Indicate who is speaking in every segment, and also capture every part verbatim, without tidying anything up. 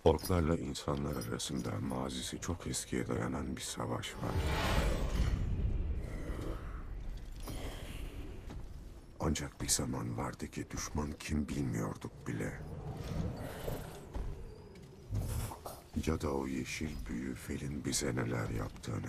Speaker 1: Orklarla insanlar arasında mazisi çok eskiye dayanan bir savaş var. Ancak bir zaman vardı ki düşman kim bilmiyorduk bile. Ya da o yeşil büyü Fel'in bize neler yaptığını.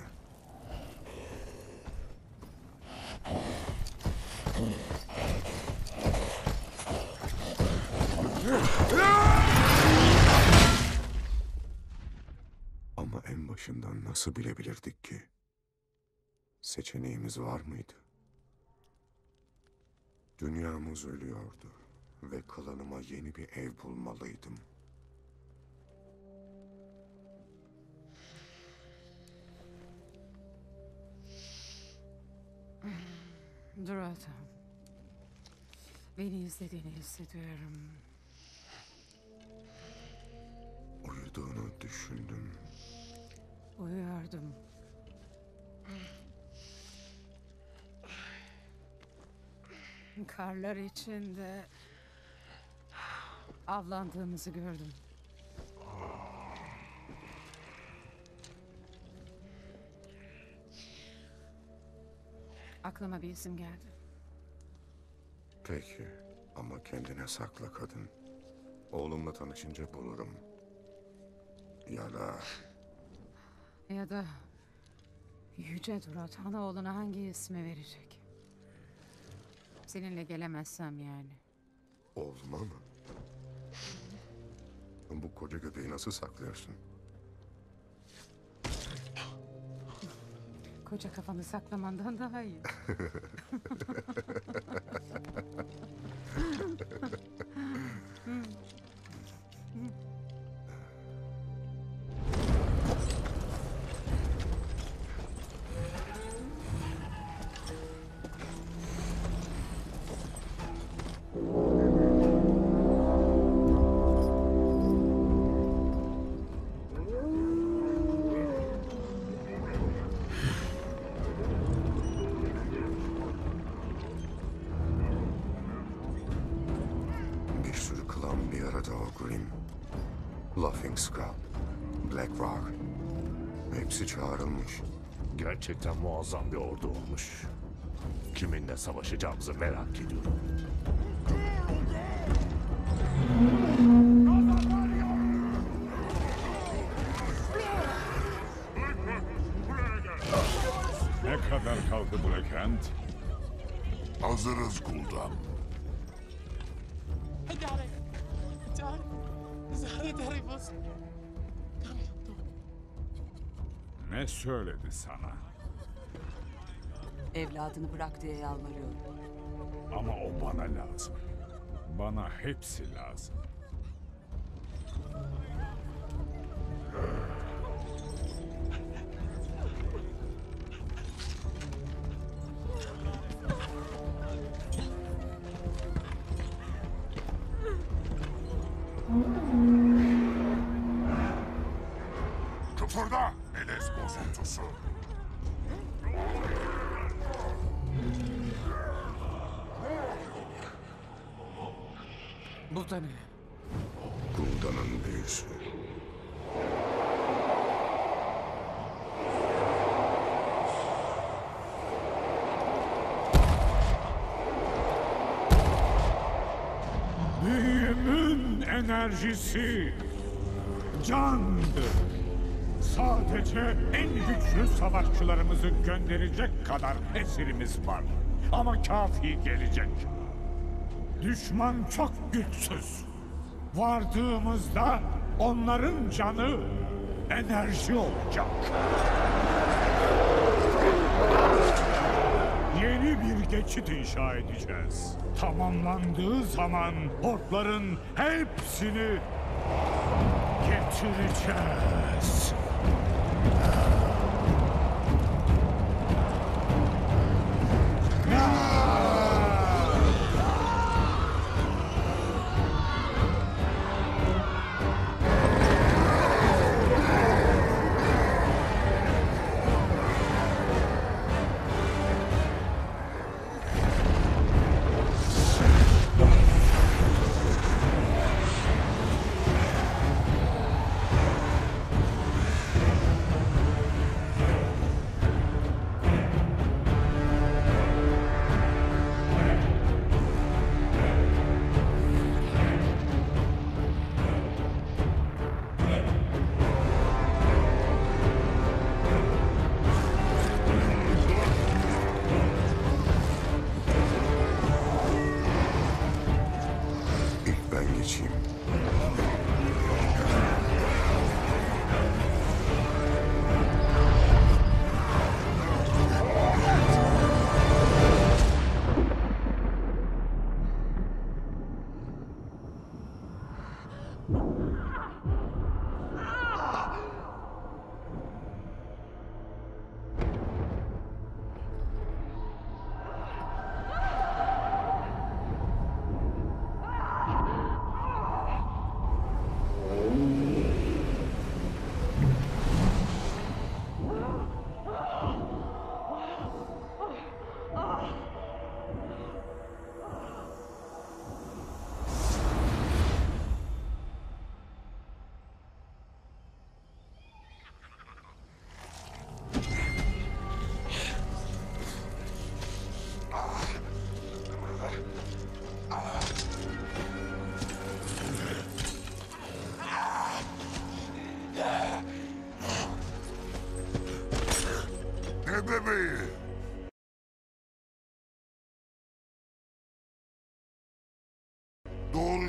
Speaker 1: Ama en başından nasıl bilebilirdik ki? Seçeneğimiz var mıydı? Dünyamız ölüyordu ve klanıma yeni bir ev bulmalıydım.
Speaker 2: Durata. Beni izlediğini hissediyorum.
Speaker 1: Uyuduğunu düşündüm.
Speaker 2: Uyuyordum. Karlar içinde avlandığımızı gördüm. Aklıma bir isim geldi.
Speaker 1: Peki ama kendine sakla kadın. Oğlumla tanışınca bulurum. Ya da
Speaker 2: Ya da Yüce Durat Hanaoğlu'na hangi ismi verecek? Seninle gelemezsem yani.
Speaker 1: oğluma mı? Bu koca göbeği nasıl saklıyorsun?
Speaker 2: Koca kafanı saklamandan daha iyi.
Speaker 1: Bir sürü klan bir arada o Grim. Laughing Skull, Black Rock. Hepsi çağrılmış.
Speaker 3: Gerçekten muazzam bir ordu olmuş. Kiminle savaşacağımızı merak ediyorum.
Speaker 4: Ne kadar kaldı Blackhand?
Speaker 5: Hazırız Gul'dan.
Speaker 6: Dare, Dare, Zare Daribos.
Speaker 4: Ne söyledi sana?
Speaker 7: Evladını bırak diye yalvarıyorum.
Speaker 4: Ama o bana lazım. Bana hepsi lazım.
Speaker 5: Kıpırda Melez bozuntusu.
Speaker 2: Bu da ne?
Speaker 1: Gul'danın büyüsü.
Speaker 4: Büyümün enerjisi candır. Sadece en güçlü savaşçılarımızı gönderecek kadar esirimiz var. Ama kafi gelecek. Düşman çok güçsüz. Vardığımızda onların canı enerji olacak. Yeni bir geçit inşa edeceğiz. Tamamlandığı zaman orkların hepsini getireceğiz.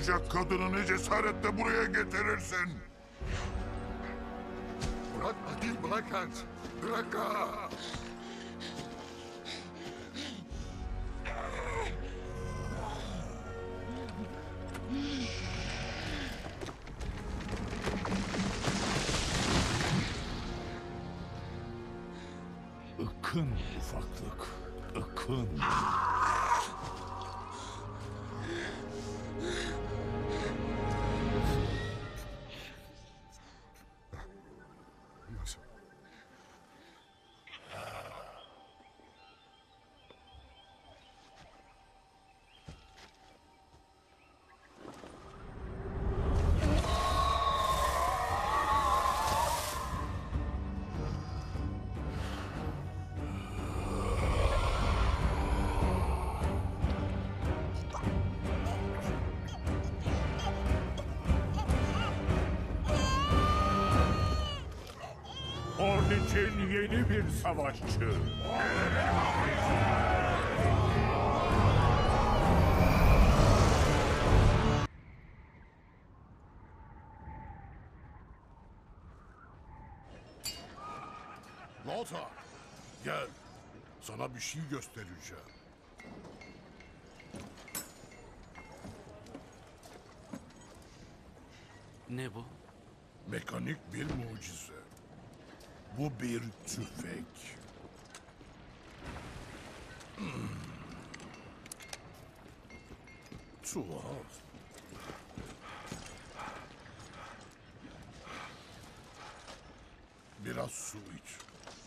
Speaker 5: konuşacak kadını ne cesaretle buraya getirirsin?
Speaker 1: Bırak hadi bırak Hans. Bırak ha.
Speaker 4: Ikın ufaklık, ıkın.
Speaker 1: Nasıl?
Speaker 4: Onun için yeni bir savaşçı.
Speaker 8: Lothar, gel. Sana bir şey göstereceğim.
Speaker 6: Ne bu?
Speaker 8: Mekanik bir mucize. Bu bir tüfek. Hmm. Tuhaf. Biraz su iç.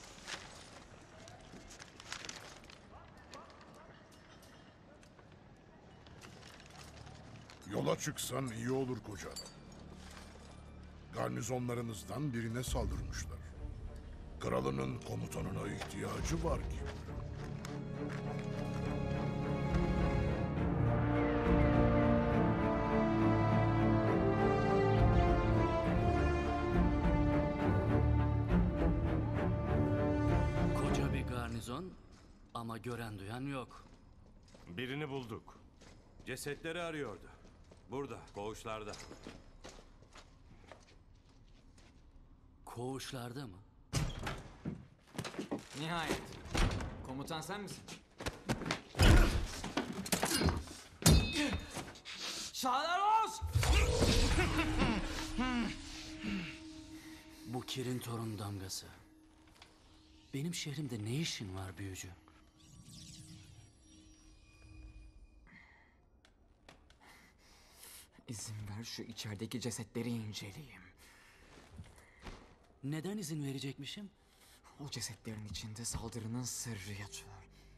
Speaker 8: Yola çıksan iyi olur koca adam. Garnizonlarınızdan birine saldırmışlar. Kralının komutanına ihtiyacı var gibi.
Speaker 6: Koca bir garnizon ama gören duyan yok.
Speaker 9: Birini bulduk. Cesetleri arıyordu. Burada, koğuşlarda.
Speaker 6: Koğuşlarda mı?
Speaker 10: Nihayet. Komutan sen misin? Şahlaros!
Speaker 6: Bu Kirin torun damgası. Benim şehrimde ne işin var büyücü?
Speaker 10: İzin ver şu içerideki cesetleri inceleyeyim.
Speaker 6: Neden izin verecekmişim?
Speaker 10: O cesetlerin içinde saldırının sırrı yatıyor.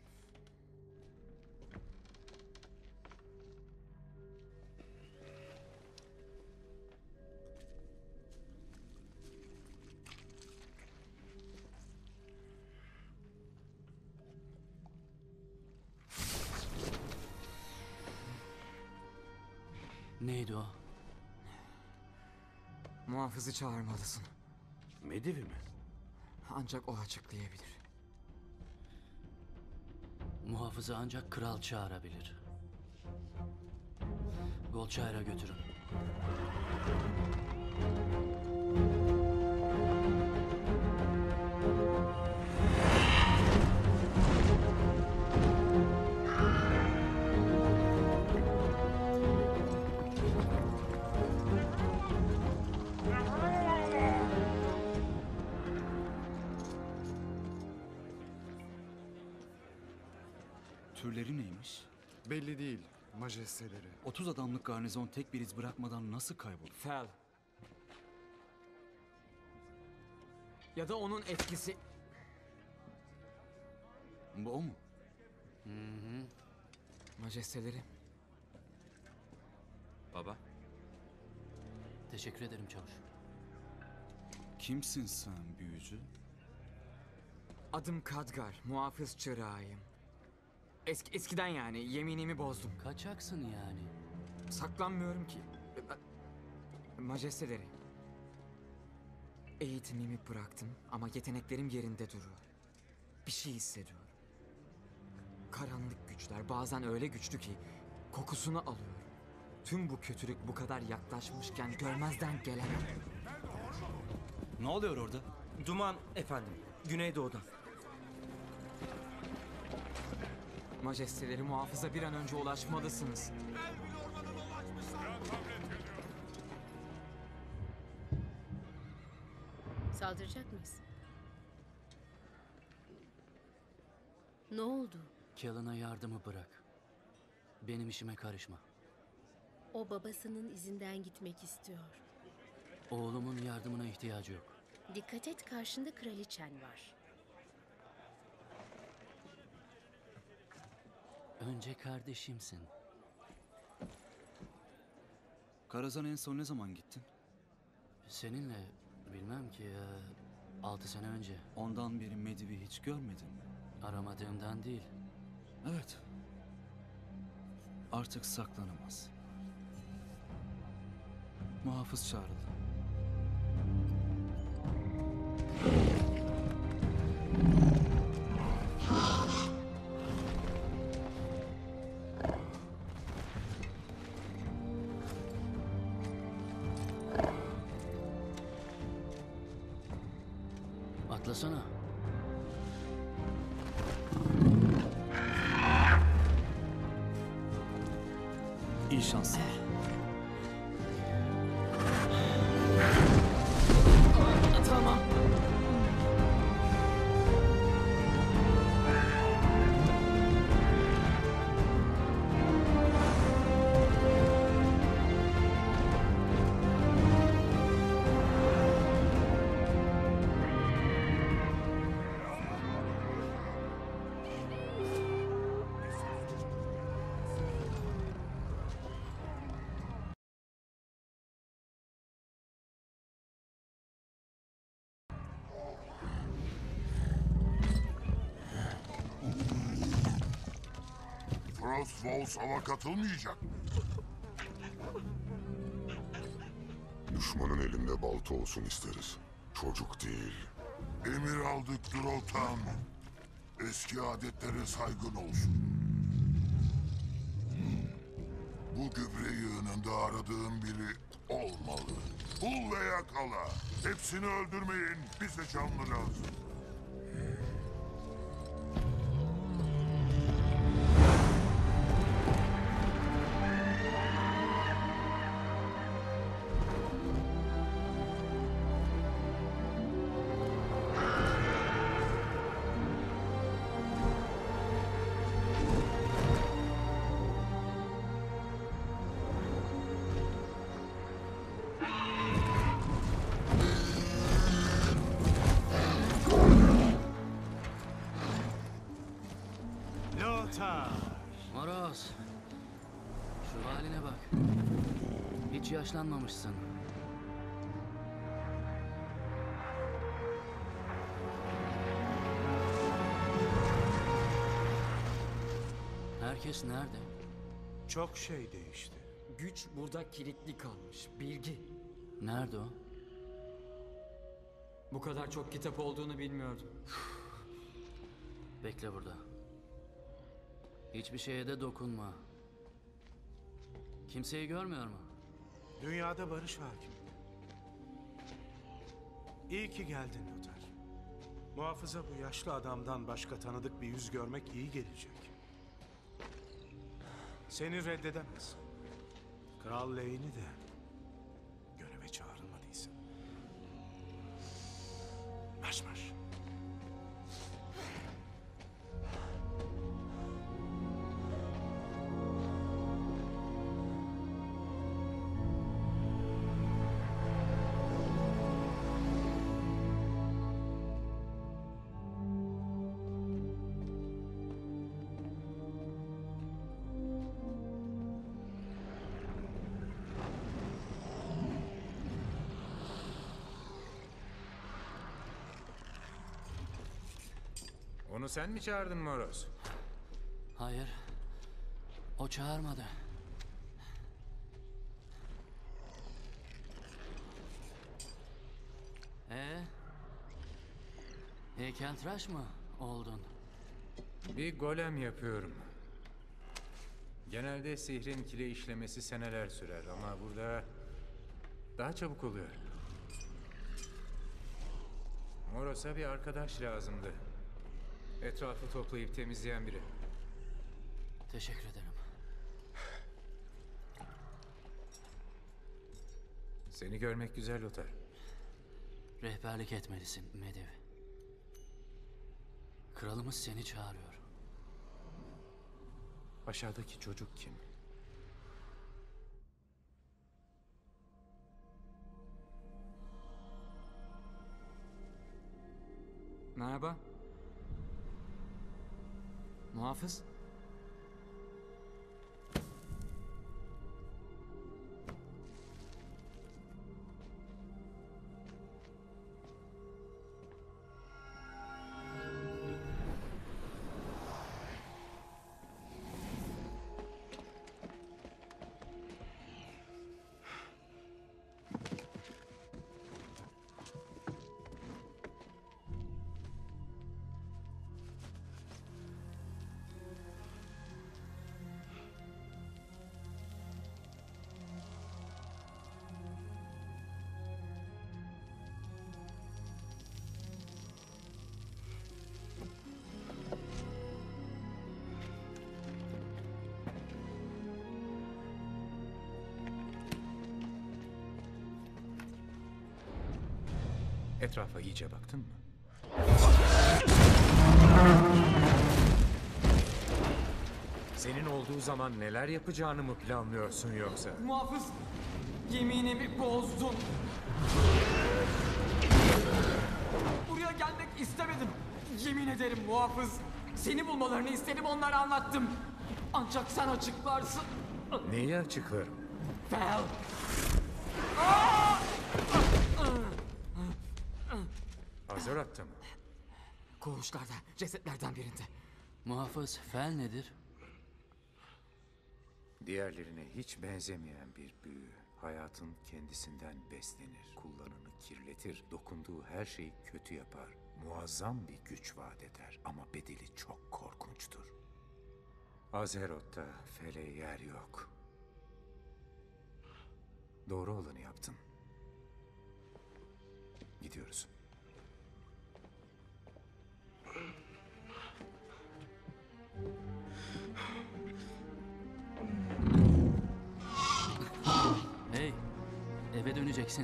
Speaker 6: Neydi o?
Speaker 10: Muhafızı çağırmalısın.
Speaker 9: Medivi mi?
Speaker 10: Ancak o açıklayabilir.
Speaker 6: Muhafızı ancak kral çağırabilir. Golçayra götürün.
Speaker 11: Türleri neymiş?
Speaker 12: Belli değil, majesteleri.
Speaker 11: otuz adamlık garnizon tek bir iz bırakmadan nasıl kaybolur?
Speaker 10: Fel. Ya da onun etkisi...
Speaker 11: Bu o mu?
Speaker 6: Hı hı.
Speaker 10: Majesteleri.
Speaker 9: Baba.
Speaker 6: Teşekkür ederim çavuş.
Speaker 11: Kimsin sen büyücü?
Speaker 10: Adım Khadgar, muhafız çırağıyım. Eski, eskiden yani, yeminimi bozdum.
Speaker 6: Kaçaksın yani.
Speaker 10: Saklanmıyorum ki. Majesteleri. Eğitimimi bıraktım ama yeteneklerim yerinde duruyor. Bir şey hissediyorum. Karanlık güçler bazen öyle güçlü ki kokusunu alıyorum. Tüm bu kötülük bu kadar yaklaşmışken görmezden gelemem.
Speaker 11: Ne oluyor orada?
Speaker 13: Duman efendim. Güneydoğu'dan.
Speaker 10: Majesteleri muhafıza bir an önce ulaşmalısınız.
Speaker 14: Saldıracak mıyız? Ne oldu?
Speaker 6: Kellan'a yardımı bırak. Benim işime karışma.
Speaker 14: O babasının izinden gitmek istiyor.
Speaker 6: Oğlumun yardımına ihtiyacı yok.
Speaker 14: Dikkat et, karşında kraliçen var.
Speaker 6: Önce kardeşimsin.
Speaker 11: Karazhan en son ne zaman gittin?
Speaker 6: Seninle bilmem ki ya, altı sene önce.
Speaker 11: Ondan beri Medivh'i hiç görmedin mi?
Speaker 6: Aramadığımdan değil.
Speaker 11: Evet. Artık saklanamaz. Muhafız çağrıldı.
Speaker 6: Atlasana.
Speaker 11: İyi şanslar.
Speaker 10: Tamam.
Speaker 5: Frostwall hava katılmayacak.
Speaker 1: Düşmanın elinde balta olsun isteriz. Çocuk değil.
Speaker 5: Emir aldık Droltan. Eski adetlere saygın olsun. Bu gübre yığınında aradığım biri olmalı. Bul ve yakala. Hepsini öldürmeyin. Bize canlı lazım.
Speaker 6: Moroz. Şu haline bak. Hiç yaşlanmamışsın. Herkes nerede?
Speaker 13: Çok şey değişti.
Speaker 10: Güç burada kilitli kalmış. Bilgi.
Speaker 6: Nerede o?
Speaker 10: Bu kadar çok kitap olduğunu bilmiyordum.
Speaker 6: Bekle burada. Hiçbir şeye de dokunma. Kimseyi görmüyor mu?
Speaker 13: Dünyada barış hakim. İyi ki geldin Lothar. Muhafıza bu yaşlı adamdan başka tanıdık bir yüz görmek iyi gelecek. Seni reddedemez. Kral Leyni de göreve çağrılmadıysa. Marş marş.
Speaker 15: Onu sen mi çağırdın Moroz?
Speaker 6: Hayır. O çağırmadı. Ee? Heykeltıraş mı oldun?
Speaker 15: Bir golem yapıyorum. Genelde sihrin kile işlemesi seneler sürer ama burada daha çabuk oluyor. Moros'a bir arkadaş lazımdı. Etrafı toplayıp temizleyen biri.
Speaker 6: Teşekkür ederim.
Speaker 15: Seni görmek güzel Lothar.
Speaker 6: Rehberlik etmelisin Mediv. Kralımız seni çağırıyor.
Speaker 15: Aşağıdaki çocuk kim?
Speaker 10: Merhaba. Muhafız.
Speaker 15: Etrafa iyice baktın mı? Senin olduğu zaman neler yapacağını mı planlıyorsun yoksa?
Speaker 10: Muhafız, yeminimi bozdun. Buraya gelmek istemedim. Yemin ederim muhafız. Seni bulmalarını istedim, onlara anlattım. Ancak sen açıklarsın.
Speaker 15: Neyi açıklarım?
Speaker 10: Fel.
Speaker 15: Azeroth'ta mı?
Speaker 10: Koğuşlarda, cesetlerden birinde.
Speaker 6: Muhafız, fel nedir?
Speaker 15: Diğerlerine hiç benzemeyen bir büyü. Hayatın kendisinden beslenir, kullanımı kirletir, dokunduğu her şeyi kötü yapar. Muazzam bir güç vaat eder ama bedeli çok korkunçtur. Azeroth'ta fele yer yok. Doğru olanı yaptın. Gidiyoruz.
Speaker 6: Hey, eve döneceksin.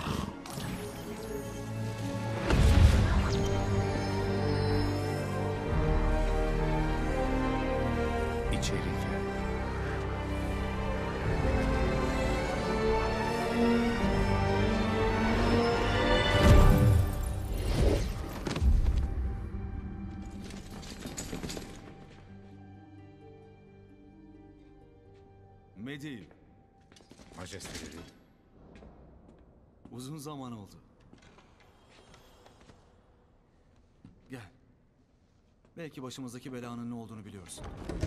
Speaker 15: İçeri gel.
Speaker 11: Mediv.
Speaker 15: Majesteleri.
Speaker 11: Uzun zaman oldu. Gel. Belki başımızdaki belanın ne olduğunu biliyorsun.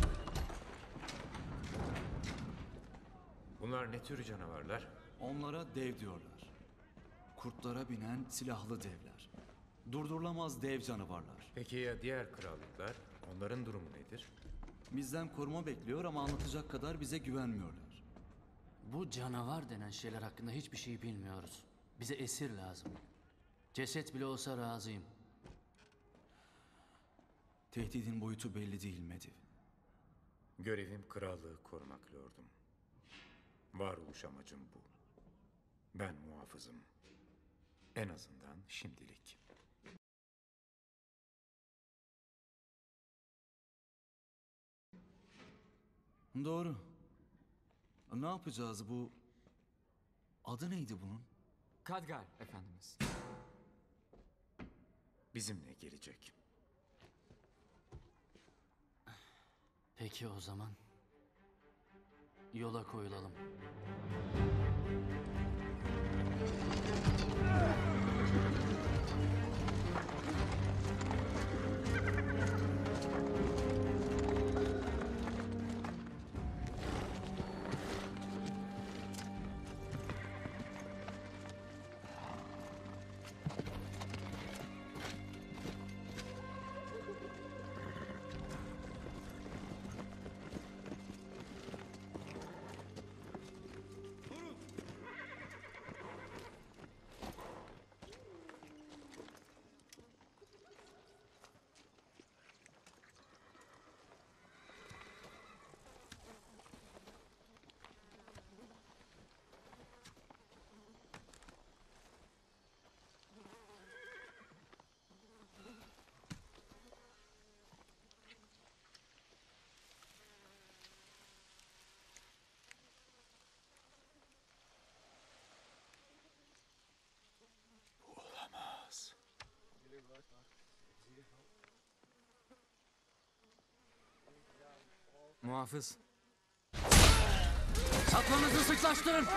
Speaker 15: Bunlar ne tür canavarlar?
Speaker 11: Onlara dev diyorlar. Kurtlara binen silahlı devler. Durdurulamaz dev canavarlar.
Speaker 15: Peki ya diğer krallıklar? Onların durumu nedir?
Speaker 11: Bizden koruma bekliyor ama anlatacak kadar bize güvenmiyorlar.
Speaker 6: Bu canavar denen şeyler hakkında hiçbir şey bilmiyoruz. Bize esir lazım. Ceset bile olsa razıyım.
Speaker 11: Tehdidin boyutu belli değil Mediv.
Speaker 15: Görevim krallığı korumak lordum. Varoluş amacım bu. Ben muhafızım. En azından şimdilik.
Speaker 11: Doğru. Ne yapacağız bu? Adı neydi bunun?
Speaker 10: Khadgar efendimiz.
Speaker 15: Bizimle gelecek.
Speaker 6: Peki o zaman. Yola koyulalım. Muhafız. Saplarınızı sıklaştırın.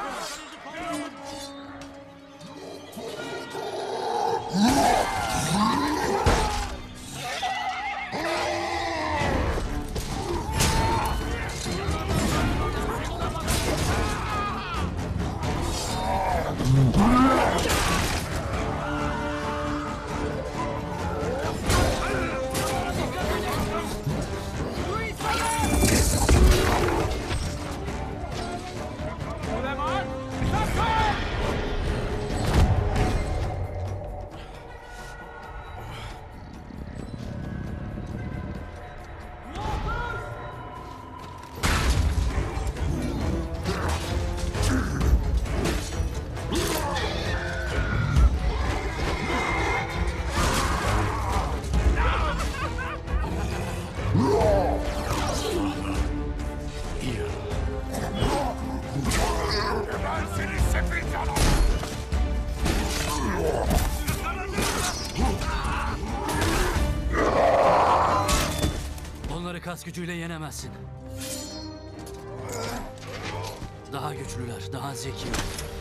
Speaker 6: Onları kas gücüyle yenemezsin. Daha güçlüler, daha zeki.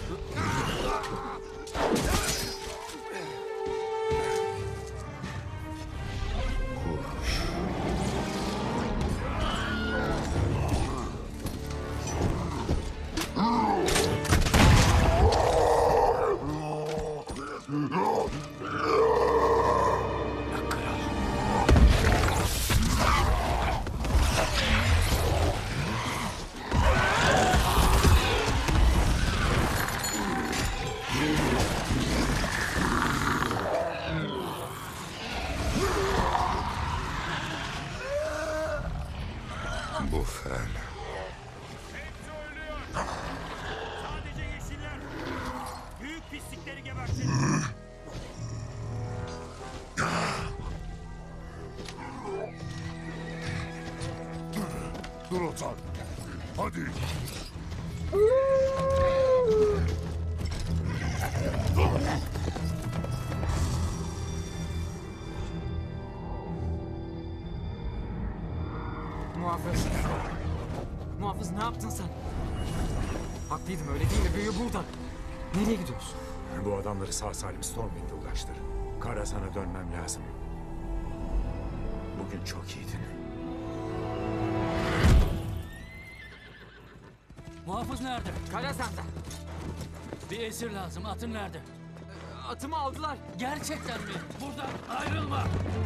Speaker 1: Bu fel.
Speaker 16: Sadece yeşiller. Büyük pislikleri gebertin.
Speaker 5: Dur Otan. Hadi.
Speaker 10: Muhafız. Muhafız ne yaptın sen? Haklıydım öyle değil mi? Büyü burada. Nereye gidiyorsun?
Speaker 15: Bu adamları sağ salim Stormwind'e ulaştır. Karazhan'a dönmem lazım. Bugün çok iyiydin.
Speaker 6: Muhafız nerede?
Speaker 10: Karazhan'da.
Speaker 6: Bir esir lazım. Atın nerede?
Speaker 10: Atımı aldılar.
Speaker 6: Gerçekten mi? Buradan ayrılma.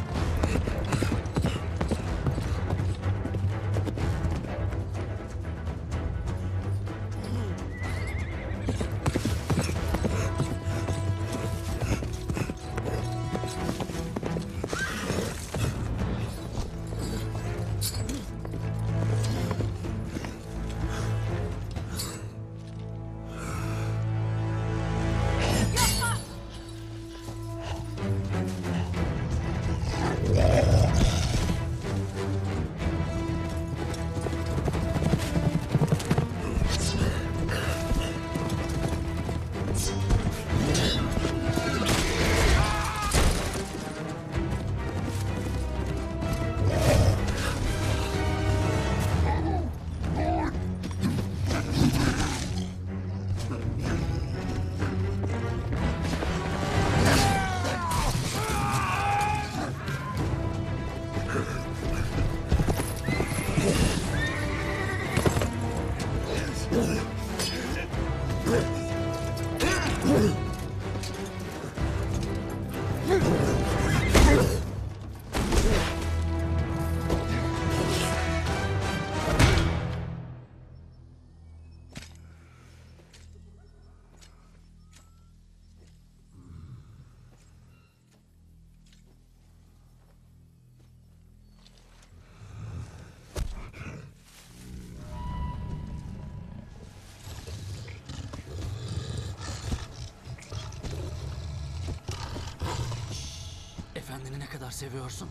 Speaker 6: Efendini ne kadar seviyorsun?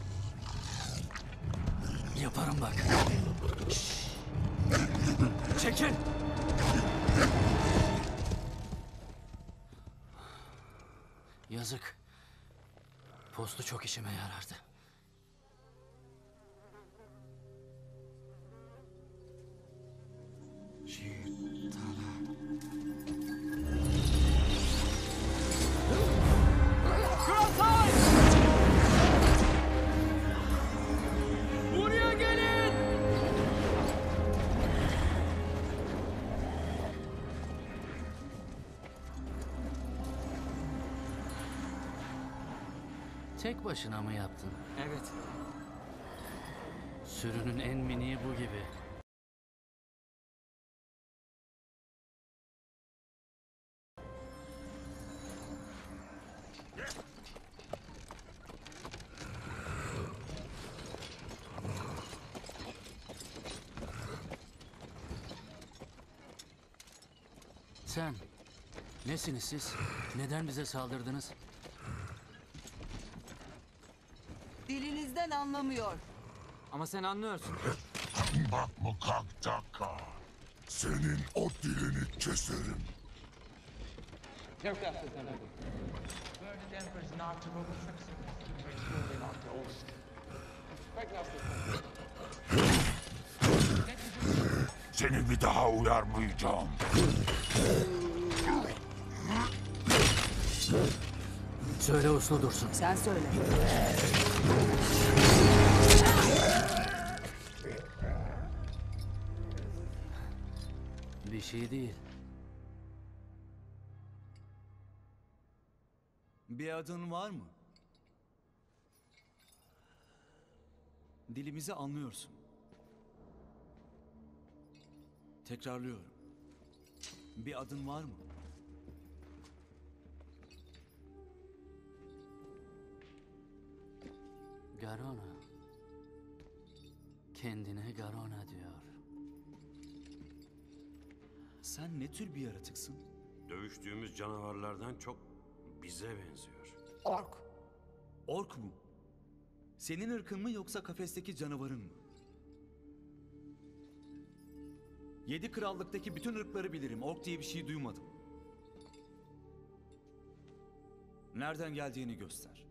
Speaker 6: Yaparım bak. Çekil! Yazık. Postu çok işime yarardı.
Speaker 10: Kurasay! Buraya gelin!
Speaker 6: Tek başına mı yaptın?
Speaker 10: Evet.
Speaker 6: Sürünün en miniği bu gibi. Sen, nesiniz siz? Neden bize saldırdınız?
Speaker 7: Dilinizden anlamıyor.
Speaker 10: Ama sen anlıyorsun.
Speaker 5: Bak mı Kaktaka? Senin o dilini keserim. Seni bir daha uyarmayacağım.
Speaker 6: Söyle uslu dursun.
Speaker 7: Sen söyle.
Speaker 6: Bir şey değil.
Speaker 11: Bir adın var mı? Dilimizi anlıyorsun. Tekrarlıyorum. Bir adın var mı?
Speaker 6: Garona. Kendine Garona diyor.
Speaker 11: Sen ne tür bir yaratıksın?
Speaker 9: Dövüştüğümüz canavarlardan çok bize benziyor.
Speaker 11: Ork. Ork mu? Senin ırkın mı yoksa kafesteki canavarın mı? Yedi krallıktaki bütün ırkları bilirim. Ork diye bir şey duymadım. Nereden geldiğini göster.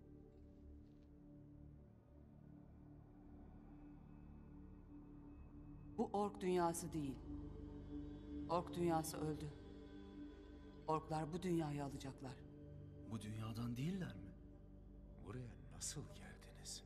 Speaker 7: Bu ork dünyası değil. Ork dünyası öldü. Orklar bu dünyayı alacaklar.
Speaker 11: Bu dünyadan değiller mi?
Speaker 15: Buraya nasıl geldiniz?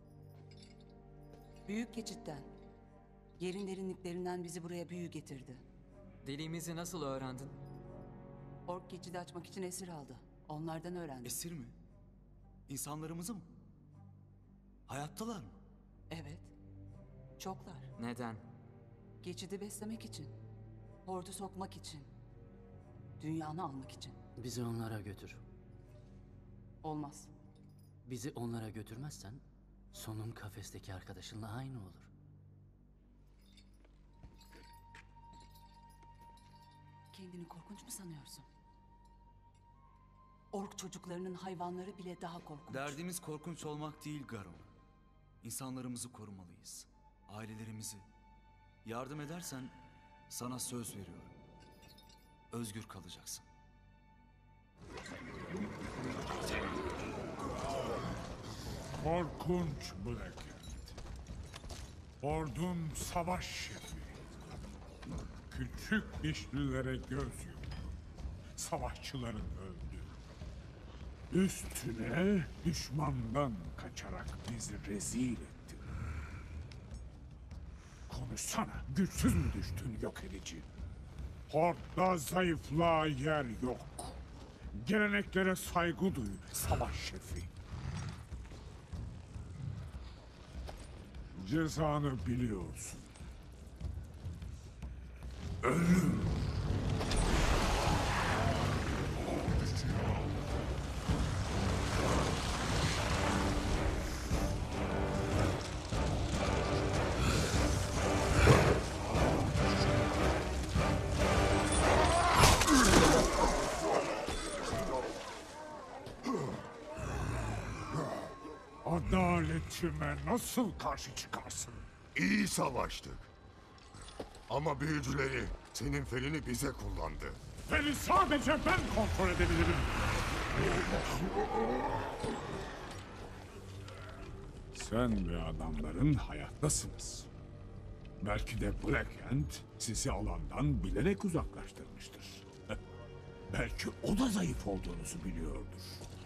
Speaker 7: Büyük geçitten. Yerin derinliklerinden bizi buraya büyü getirdi.
Speaker 10: Dilimizi nasıl öğrendin?
Speaker 7: Ork geçidi açmak için esir aldı. Onlardan öğrendim.
Speaker 11: Esir mi? İnsanlarımızı mı? Hayattalar mı?
Speaker 7: Evet. Çoklar.
Speaker 10: Neden?
Speaker 7: Geçidi beslemek için. Hortu sokmak için. Dünyanı almak için.
Speaker 6: Bizi onlara götür.
Speaker 7: Olmaz.
Speaker 6: Bizi onlara götürmezsen sonun kafesteki arkadaşınla aynı olur.
Speaker 7: Kendini korkunç mu sanıyorsun? Ork çocuklarının hayvanları bile daha korkunç.
Speaker 11: Derdimiz korkunç olmak değil Garon. İnsanlarımızı korumalıyız. Ailelerimizi. Yardım edersen sana söz veriyorum. Özgür kalacaksın.
Speaker 4: Korkunç Blackheart. Ordun savaş şefi. Küçük dişlilere göz yumdu. Savaşçıların öldü. Üstüne düşmandan kaçarak bizi rezil etti. Konuşsana, güçsüz mü düştün yok edici? Hort'ta zayıflığa yer yok. Geleneklere saygı duy savaş şefi. Cezanı biliyorsun. Ölüm. Adaletime nasıl karşı çıkarsın?
Speaker 1: İyi savaştık. Ama büyücüleri, senin felini bize kullandı.
Speaker 4: Beni sadece ben kontrol edebilirim. Sen ve adamların hayattasınız. Belki de Black Hand sizi alandan bilerek uzaklaştırmıştır. Belki o da zayıf olduğunuzu biliyordur.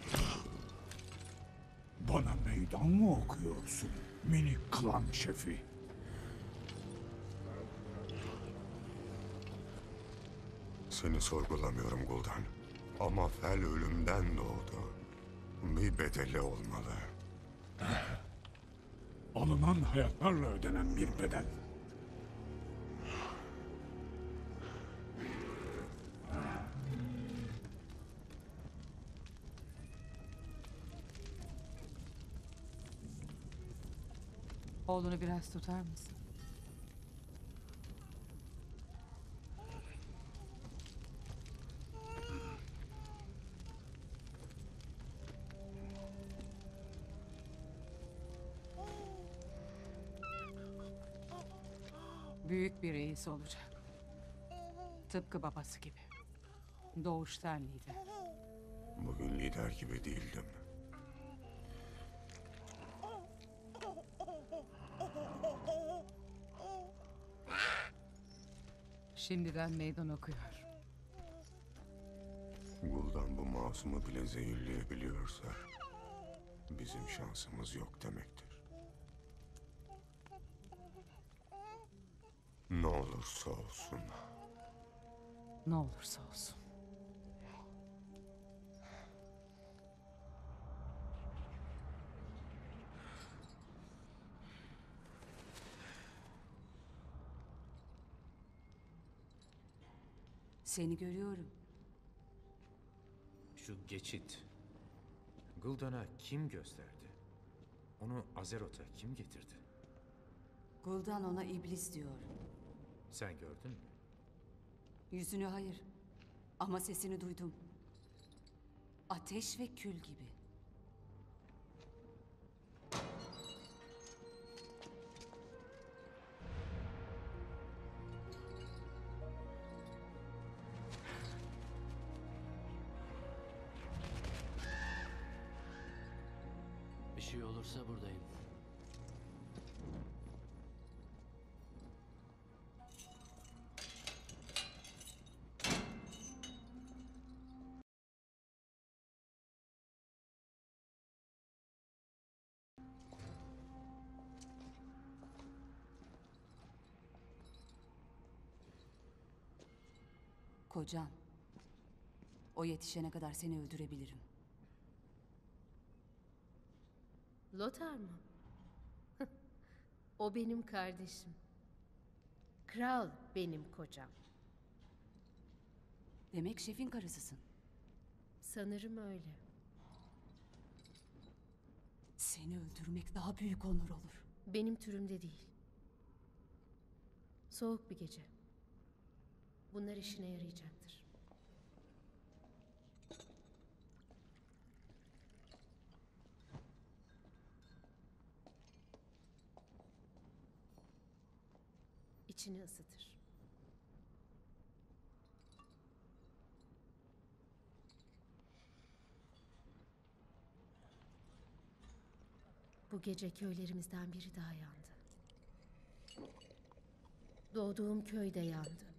Speaker 4: Bana meydan mı okuyorsun, minik klan şefi?
Speaker 1: Seni sorgulamıyorum Gul'dan. Ama Fel ölümden doğdu. Bir bedeli olmalı.
Speaker 4: Alınan hayatlarla ödenen bir bedel.
Speaker 2: Oğlunu biraz tutar mısın? Büyük bir reis olacak. Tıpkı babası gibi. Doğuştan lider.
Speaker 1: Bugün lider gibi değildim.
Speaker 2: Şimdiden meydan okuyor.
Speaker 1: Gul'dan bu masumu bile zehirleyebiliyorsa bizim şansımız yok demektir. Ne olursa olsun.
Speaker 2: Ne olursa olsun.
Speaker 7: Seni görüyorum.
Speaker 15: Şu geçit. Gul'dan'a kim gösterdi? Onu Azeroth'a kim getirdi?
Speaker 7: Gul'dan ona iblis diyor.
Speaker 15: Sen gördün mü?
Speaker 7: Yüzünü hayır. Ama sesini duydum. Ateş ve kül gibi.
Speaker 6: Bir şey olursa buradayım.
Speaker 7: Kocan. O yetişene kadar seni öldürebilirim.
Speaker 14: Lothar mı? O benim kardeşim. Kral benim kocam.
Speaker 7: Demek şefin karısısın.
Speaker 14: Sanırım öyle.
Speaker 7: Seni öldürmek daha büyük onur olur.
Speaker 14: Benim türümde değil. Soğuk bir gece. Bunlar işine yarayacaktır. İçini ısıtır. Bu gece köylerimizden biri daha yandı. Doğduğum köy de yandı.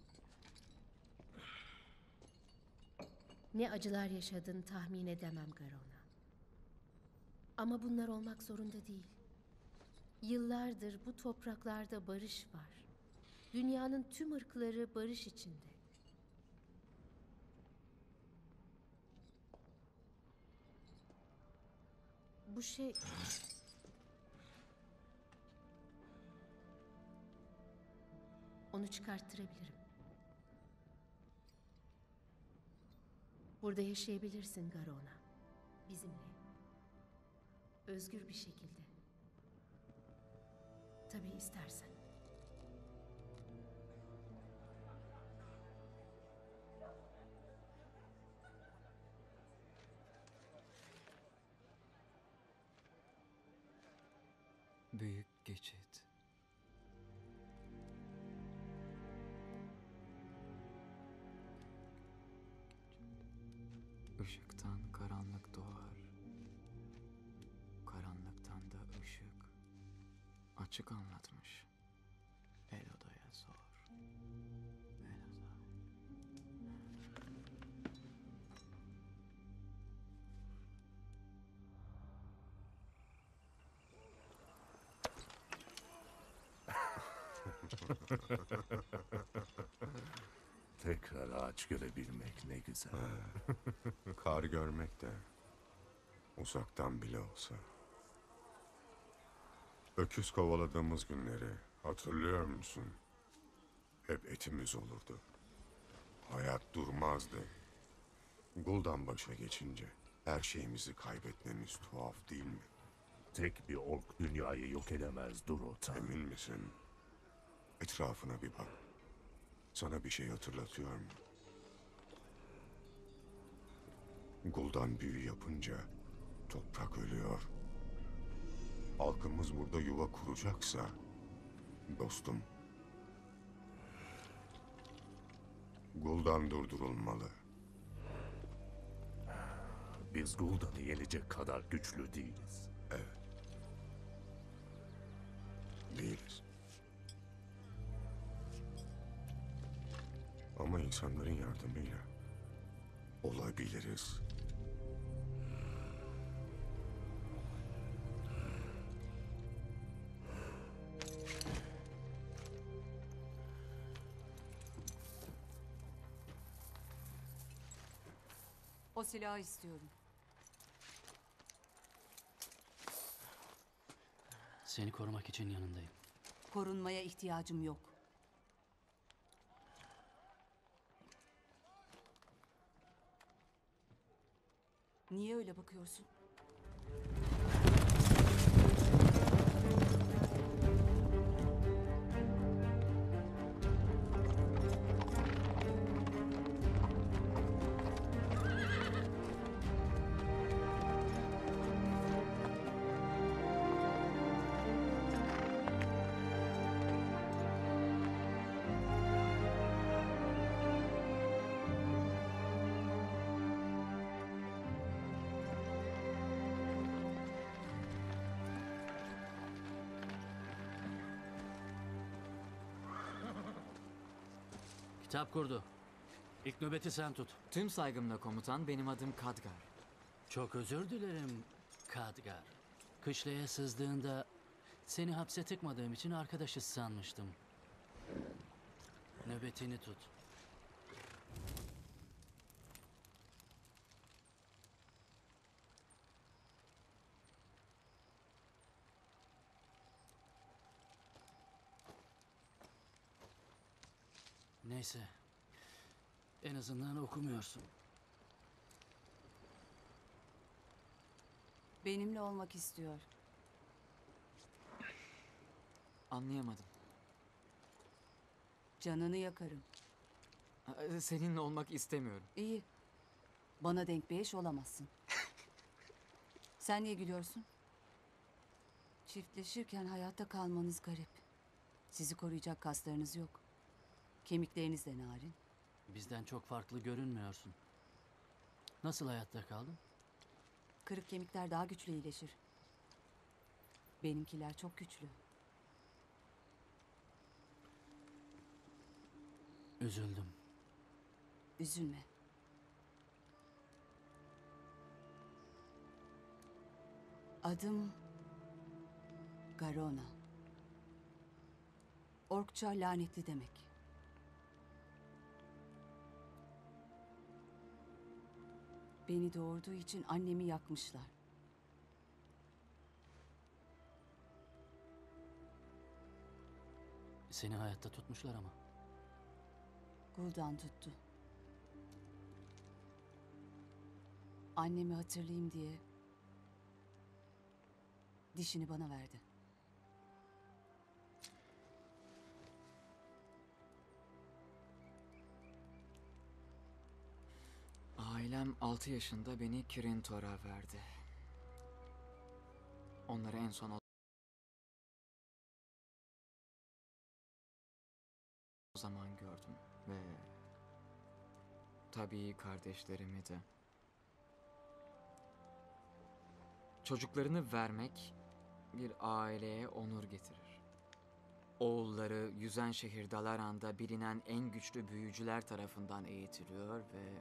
Speaker 14: Ne acılar yaşadın tahmin edemem Garona. Ama bunlar olmak zorunda değil. Yıllardır bu topraklarda barış var. Dünyanın tüm ırkları barış içinde. Bu şey... Onu çıkarttırabilirim. Burada yaşayabilirsin Garona. Bizimle. Özgür bir şekilde. Tabii istersen.
Speaker 11: Büyük geçit. Işıktan karanlık doğar. Karanlıktan da ışık. Açık anlatmış.
Speaker 3: Tekrar ağaç görebilmek ne güzel.
Speaker 1: Kar görmek de uzaktan bile olsa. Öküz kovaladığımız günleri hatırlıyor musun? Hep etimiz olurdu. Hayat durmazdı. Gul'dan başa geçince her şeyimizi kaybetmemiz tuhaf değil mi?
Speaker 3: Tek bir ork dünyayı yok edemez Durotan.
Speaker 1: Emin misin? Etrafına bir bak. Sana bir şey hatırlatıyor mu? Gul'dan büyü yapınca toprak ölüyor. Halkımız burada yuva kuracaksa, dostum, Gul'dan durdurulmalı.
Speaker 3: Biz Gul'dan'ı yenecek kadar güçlü değiliz.
Speaker 1: Evet. Değiliz. Ama insanların yardımıyla olabiliriz.
Speaker 7: O silahı istiyorum.
Speaker 6: Seni korumak için yanındayım.
Speaker 7: Korunmaya ihtiyacım yok. Niye öyle bakıyorsun?
Speaker 6: Kitap kurdu. İlk nöbeti sen tut.
Speaker 10: Tüm saygımla komutan, benim adım Khadgar.
Speaker 6: Çok özür dilerim Khadgar. Kışlaya sızdığında seni hapse tıkmadığım için arkadaşız sanmıştım. Nöbetini tut. Neyse. En azından okumuyorsun.
Speaker 7: Benimle olmak istiyor.
Speaker 10: Anlayamadım.
Speaker 7: Canını yakarım.
Speaker 10: Ee, Seninle olmak istemiyorum.
Speaker 7: İyi. Bana denk bir eş olamazsın. Sen niye gülüyorsun? Çiftleşirken hayatta kalmanız garip. Sizi koruyacak kaslarınız yok. Kemikleriniz de narin.
Speaker 6: Bizden çok farklı görünmüyorsun. Nasıl hayatta kaldın?
Speaker 7: Kırık kemikler daha güçlü iyileşir. Benimkiler çok güçlü.
Speaker 6: Üzüldüm.
Speaker 7: Üzülme. Adım Garona. Orkça lanetli demek. Beni doğurduğu için annemi yakmışlar.
Speaker 6: Seni hayatta tutmuşlar ama.
Speaker 7: Gul'dan tuttu. Annemi hatırlayayım diye dişini bana verdi.
Speaker 10: Ailem altı yaşında beni Kirintor'a verdi. Onları en son o zaman gördüm ve tabii kardeşlerimi de. Çocuklarını vermek bir aileye onur getirir. Oğulları yüzen şehir Dalaran'da bilinen en güçlü büyücüler tarafından eğitiliyor ve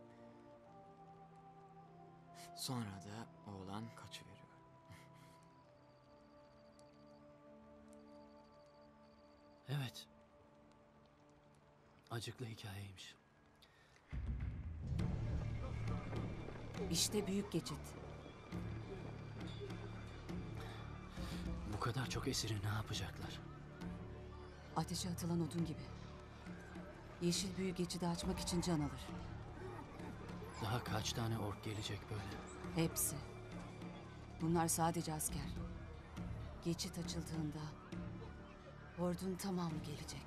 Speaker 10: sonra da oğlan kaçıveriyor.
Speaker 6: Evet. Acıklı hikayeymiş.
Speaker 7: İşte büyük geçit.
Speaker 6: Bu kadar çok esiri ne yapacaklar?
Speaker 7: Ateşe atılan odun gibi. Yeşil büyük geçidi açmak için can alır.
Speaker 6: Daha kaç tane ork gelecek böyle?
Speaker 7: Hepsi. Bunlar sadece asker. Geçit açıldığında ordunun tamamı gelecek.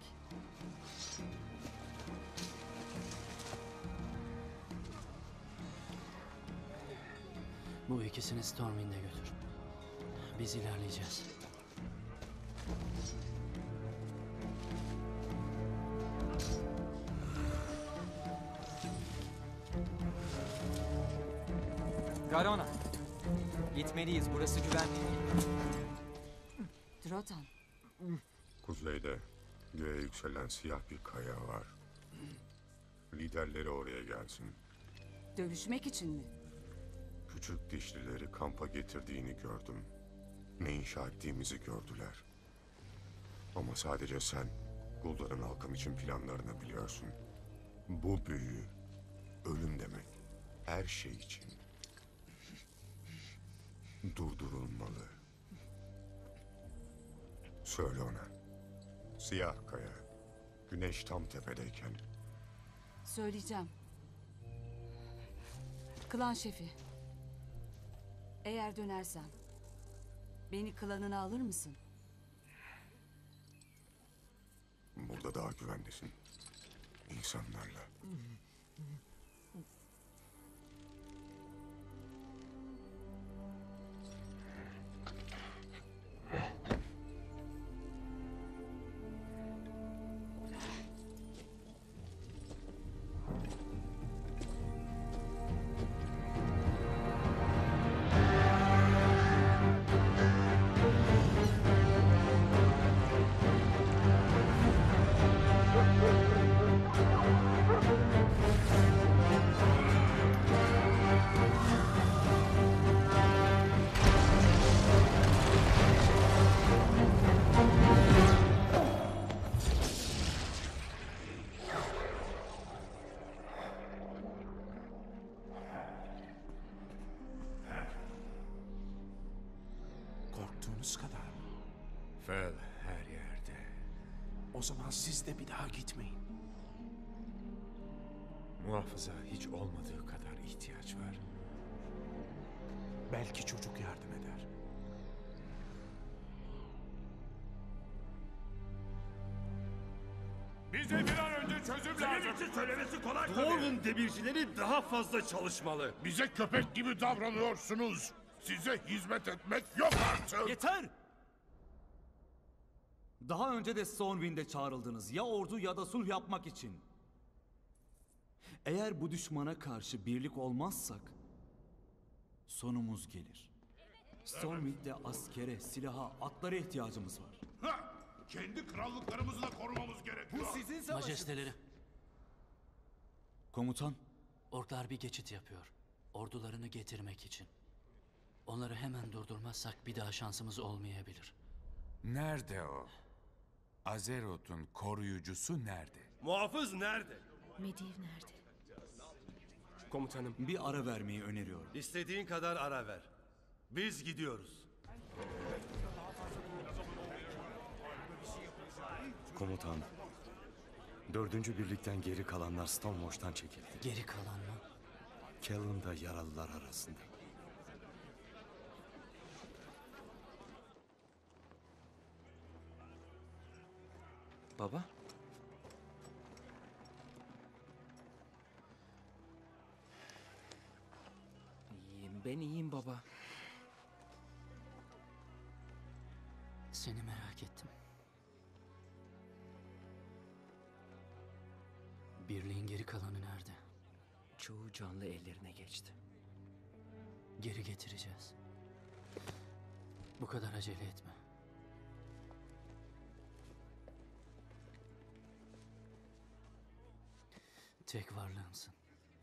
Speaker 6: Bu ikisini Stormwind'e götür. Biz ilerleyeceğiz.
Speaker 10: Garona. Gitmeliyiz. Burası güvenli.
Speaker 7: Drotan.
Speaker 1: Kuzeyde göğe yükselen siyah bir kaya var. Liderleri oraya gelsin.
Speaker 7: Dövüşmek için mi?
Speaker 1: Küçük dişlileri kampa getirdiğini gördüm. Ne inşa ettiğimizi gördüler. Ama sadece sen Gul'dar'ın halkım için planlarını biliyorsun. Bu büyü ölüm demek. Her şey için. Durdurulmalı. Söyle ona. Siyah kaya. Güneş tam tepedeyken.
Speaker 7: Söyleyeceğim. Klan şefi. Eğer dönersem beni klanına alır mısın?
Speaker 1: Burada daha güvendesin. İnsanlarla.
Speaker 13: Korktuğunuz kadar mı?
Speaker 3: Fel her yerde.
Speaker 13: O zaman siz de bir daha gitmeyin.
Speaker 3: Muhafıza hiç olmadığı kadar ihtiyaç var.
Speaker 13: Belki çocuk yardım eder.
Speaker 8: Bize bir an önce çözüm lazım.
Speaker 16: Senin için söylemesi kolay tabii.
Speaker 8: Dwarven demircileri daha fazla çalışmalı. Bize köpek gibi davranıyorsunuz. Size hizmet etmek yok artık.
Speaker 11: Yeter! Daha önce de Stormwind'e çağrıldınız. Ya ordu ya da sulh yapmak için. Eğer bu düşmana karşı birlik olmazsak sonumuz gelir. Stormwind'de askere, silaha, atlara ihtiyacımız var.
Speaker 8: Ha! Kendi krallıklarımızı da korumamız gerekiyor.
Speaker 11: Bu sizin savaşınız.
Speaker 6: Majesteleri.
Speaker 11: Komutan.
Speaker 6: Orklar bir geçit yapıyor. Ordularını getirmek için. Onları hemen durdurmazsak bir daha şansımız olmayabilir.
Speaker 17: Nerede o? Azeroth'un koruyucusu nerede?
Speaker 16: Muhafız nerede?
Speaker 14: Medivh nerede?
Speaker 16: Komutanım.
Speaker 11: Bir ara vermeyi öneriyorum.
Speaker 16: İstediğin kadar ara ver. Biz gidiyoruz.
Speaker 18: Komutan, dördüncü birlikten geri kalanlar Stonemosh'tan çekildi.
Speaker 6: Geri kalan mı?
Speaker 18: Callum da yaralılar arasında.
Speaker 10: Baba? İyiyim, ben iyiyim baba.
Speaker 6: Seni merak ettim. Birliğin geri kalanı nerede?
Speaker 10: Çoğu canlı ellerine geçti.
Speaker 6: Geri getireceğiz. Bu kadar acele etme. Tek varlığımsın.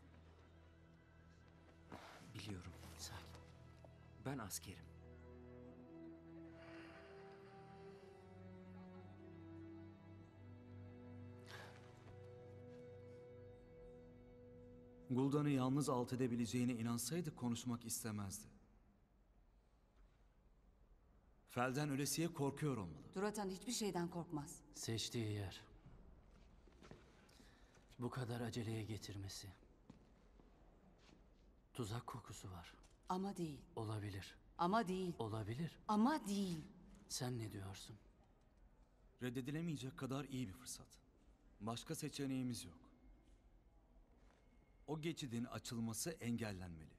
Speaker 10: Biliyorum.
Speaker 6: Sakin.
Speaker 10: Ben askerim.
Speaker 11: Gul'dan'ı yalnız alt edebileceğine inansaydı konuşmak istemezdi. Felden ölesiye korkuyor olmalı.
Speaker 7: Duratan hiçbir şeyden korkmaz.
Speaker 6: Seçtiği yer. Bu kadar aceleye getirmesi. Tuzak kokusu var.
Speaker 7: Ama değil.
Speaker 6: Olabilir.
Speaker 7: Ama değil.
Speaker 6: Olabilir.
Speaker 7: Ama değil.
Speaker 6: Sen ne diyorsun?
Speaker 11: Reddedilemeyecek kadar iyi bir fırsat. Başka seçeneğimiz yok. O geçidin açılması engellenmeli.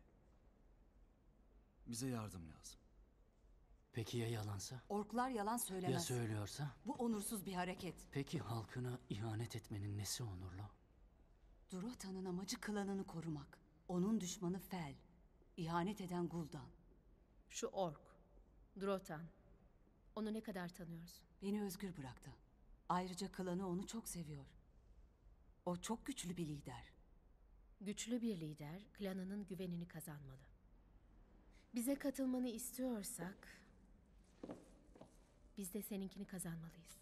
Speaker 11: Bize yardım lazım.
Speaker 6: Peki ya yalansa?
Speaker 7: Orklar yalan söylemez.
Speaker 6: Ya söylüyorsa?
Speaker 7: Bu onursuz bir hareket.
Speaker 6: Peki halkına ihanet etmenin nesi onurlu?
Speaker 7: Durotan'ın amacı klanını korumak. Onun düşmanı Fel. İhanet eden Gul'dan.
Speaker 14: Şu ork, Durotan. Onu ne kadar tanıyorsun?
Speaker 7: Beni özgür bıraktı. Ayrıca klanı onu çok seviyor. O çok güçlü bir lider.
Speaker 14: Güçlü bir lider klanının güvenini kazanmalı. Bize katılmanı istiyorsak biz de seninkini kazanmalıyız.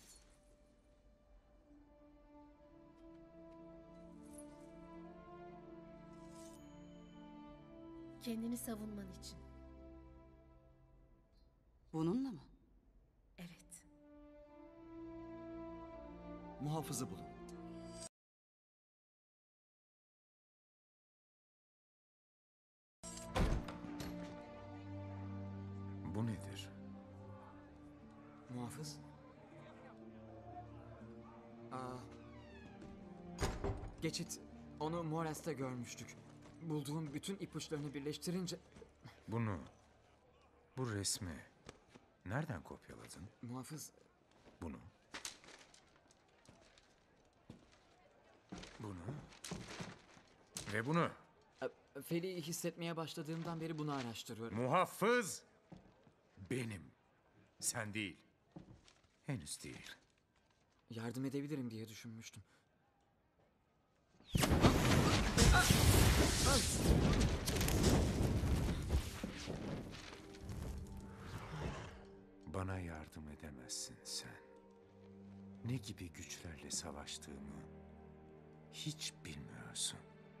Speaker 14: Kendini savunman için.
Speaker 7: Bununla mı?
Speaker 14: Evet.
Speaker 11: Muhafızı bulun.
Speaker 15: Bu nedir?
Speaker 10: Muhafız? Aa, geçit. Onu Moras'ta görmüştük. Bulduğum bütün ipuçlarını birleştirince...
Speaker 15: Bunu, bu resmi nereden kopyaladın?
Speaker 10: Muhafız...
Speaker 15: Bunu. Bunu. Ve bunu.
Speaker 10: Fel'i hissetmeye başladığımdan beri bunu araştırıyorum.
Speaker 15: Muhafız benim. Sen değil. Henüz değil.
Speaker 10: Yardım edebilirim diye düşünmüştüm.
Speaker 15: Bana yardım edemezsin sen. Ne gibi güçlerle savaştığımı hiç bilmiyorsun.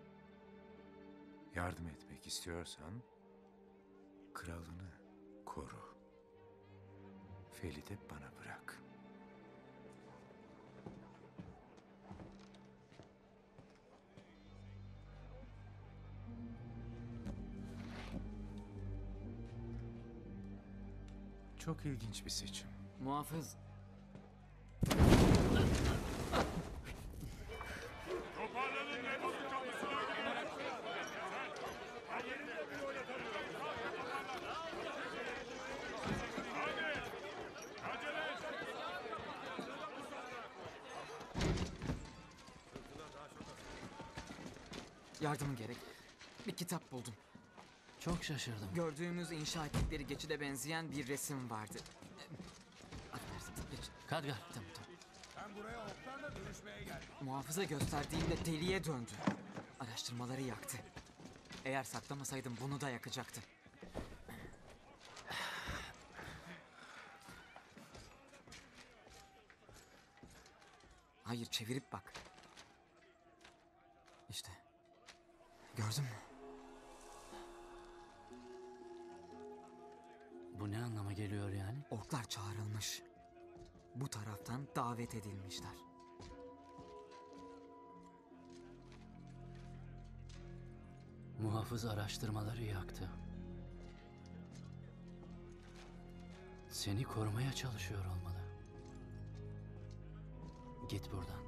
Speaker 15: Yardım etmek istiyorsan kralını koru. Fel'i de bana bırak. Çok ilginç bir seçim.
Speaker 10: Muhafız. Yardımın gerek. Bir kitap buldum.
Speaker 6: Çok şaşırdım.
Speaker 10: Gördüğümüz inşa ettikleri geçide benzeyen bir resim vardı. Affedersin. Geç.
Speaker 6: Khadgar.
Speaker 10: Tamam tamam.
Speaker 8: Ben buraya oklarla dövüşmeye geldim.
Speaker 10: Muhafıza gösterdiğimde deliye döndü. Araştırmaları yaktı. Eğer saklamasaydım bunu da yakacaktı. Hayır, çevirip bak. İşte. Gördün mü?
Speaker 6: Bu ne anlama geliyor yani?
Speaker 10: Orklar çağrılmış. Bu taraftan davet edilmişler.
Speaker 6: Muhafız araştırmaları yaktı. Seni korumaya çalışıyor olmalı. Git buradan.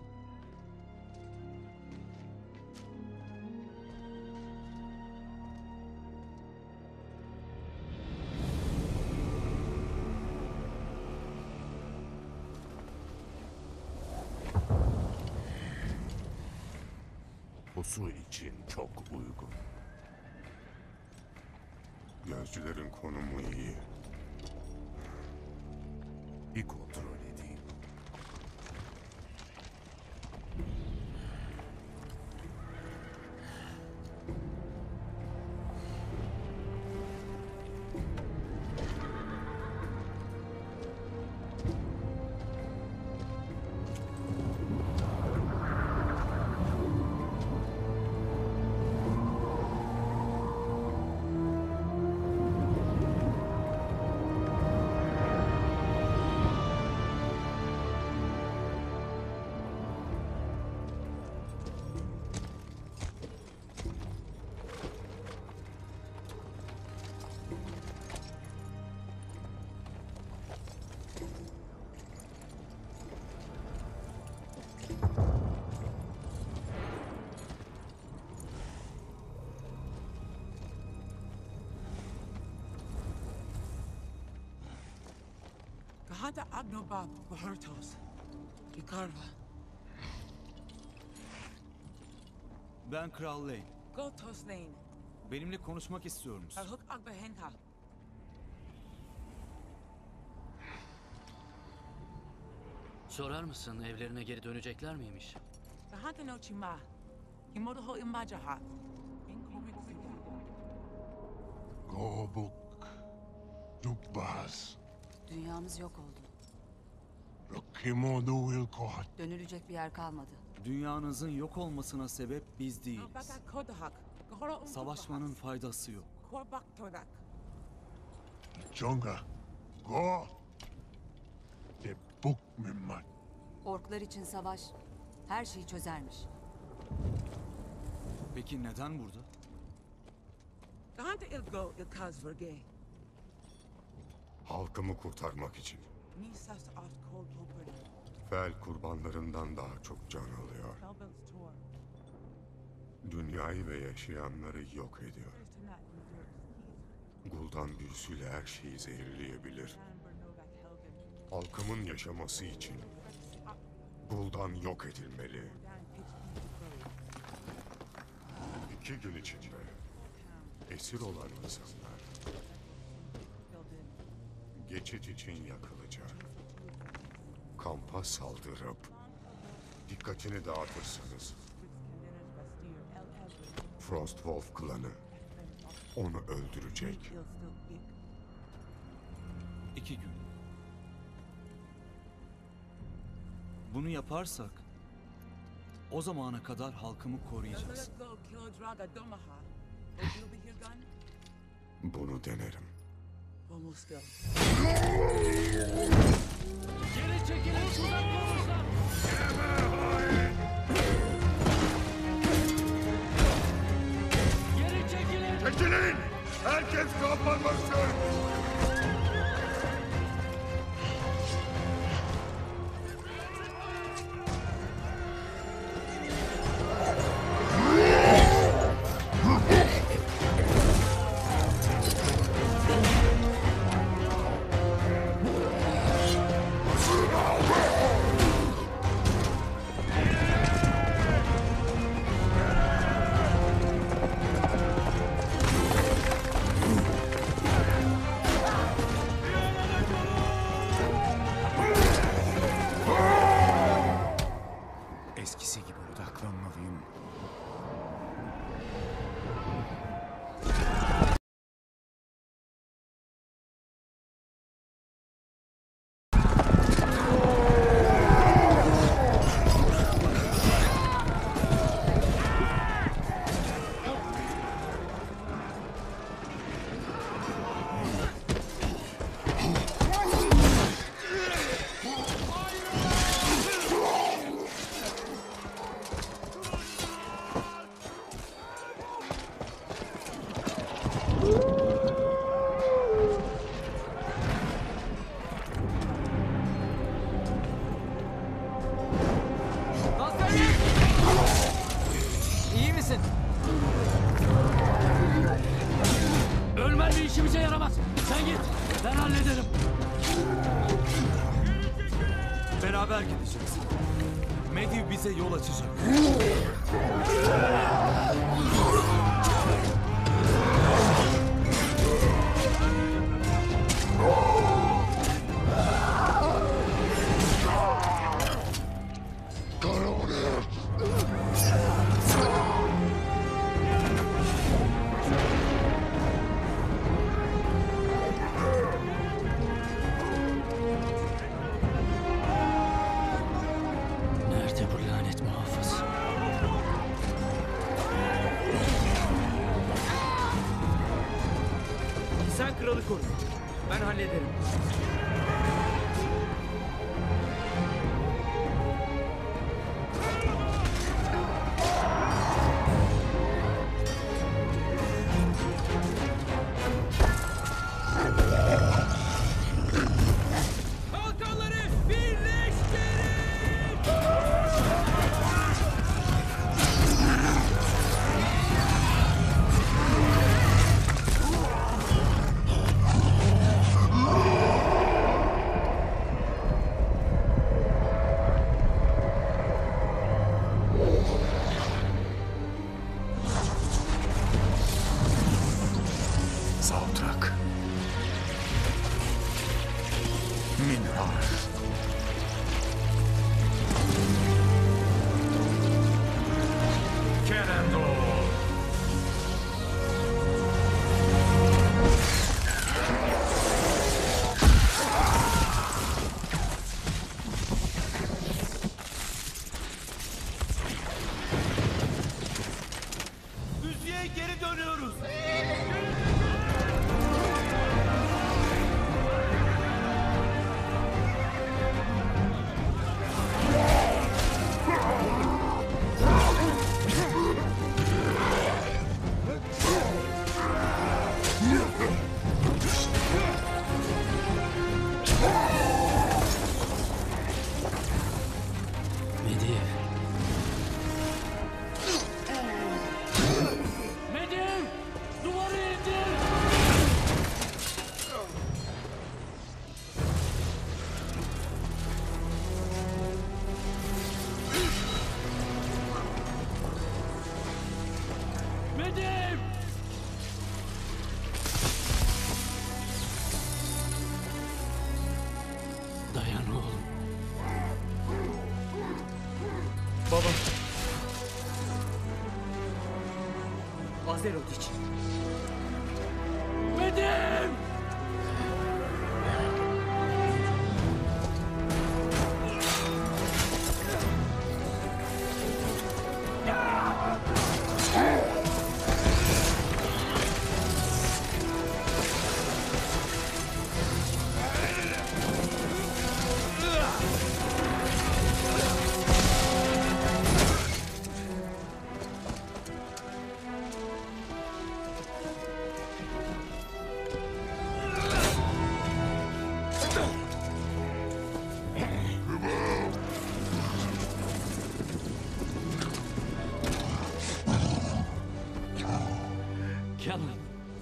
Speaker 3: Bu su için çok uygun.
Speaker 1: Gözcülerin konumu iyi.
Speaker 3: Bir kontrol edeyim.
Speaker 19: Hada Agnobab Bahurtos. Ikarva.
Speaker 11: Ben Kral Lane.
Speaker 19: Gotos Lane.
Speaker 11: Benimle konuşmak istiyor musun?
Speaker 19: Alhuk Agbahenka.
Speaker 6: Sorar mısın evlerine geri dönecekler miymiş?
Speaker 19: Bahanta no Chima. Himodoho Imajaha.
Speaker 5: Gobuk. Dubbas.
Speaker 7: Dünyamız yok oldu.
Speaker 5: Kimodu Wilkot.
Speaker 7: Dönülecek bir yer kalmadı.
Speaker 11: Dünyanızın yok olmasına sebep biz değiliz. Savaşmanın faydası yok.
Speaker 5: Jonga. Go. De buk mimmat.
Speaker 7: Orklar için savaş her şeyi çözermiş.
Speaker 11: Peki neden burada?
Speaker 19: Bahanta Ilgo Ilkazverge.
Speaker 1: Halkımı kurtarmak için.
Speaker 19: Nisas Art Cold Open.
Speaker 1: Fel kurbanlarından daha çok can alıyor. Dünyayı ve yaşayanları yok ediyor. Gul'dan büyüsüyle her şeyi zehirleyebilir. Halkımın yaşaması için Gul'dan yok edilmeli. İki gün içinde esir olan insanlar geçit için yakılacak. Kampa saldırıp dikkatini dağıtırsanız Frostwolf klanı onu öldürecek.
Speaker 11: İki gün. Bunu yaparsak o zamana kadar halkımı koruyacağız.
Speaker 1: Bunu denerim.
Speaker 10: Geri çekilin şuradan konuşlar. Geri çekilin.
Speaker 5: Çekilin! Herkes kapanmasın!
Speaker 15: Eskisi gibi odaklanmalıyım.
Speaker 10: İyi misin?
Speaker 6: Ölmen bir işimize yaramaz. Sen git. Ben hallederim.
Speaker 11: Beraber gideceğiz. Mediv bize yol açacak.
Speaker 6: Nerede bu lanet muhafız?
Speaker 10: Sen kralı koru. Ben hallederim. Kalkanları birleştirin!
Speaker 8: gidiyoruz.
Speaker 6: Medivh. Medivh! Duvarı indir! Medivh! Dayan oğlum.
Speaker 10: Baba. Azerot için.
Speaker 6: Medivh! Callum.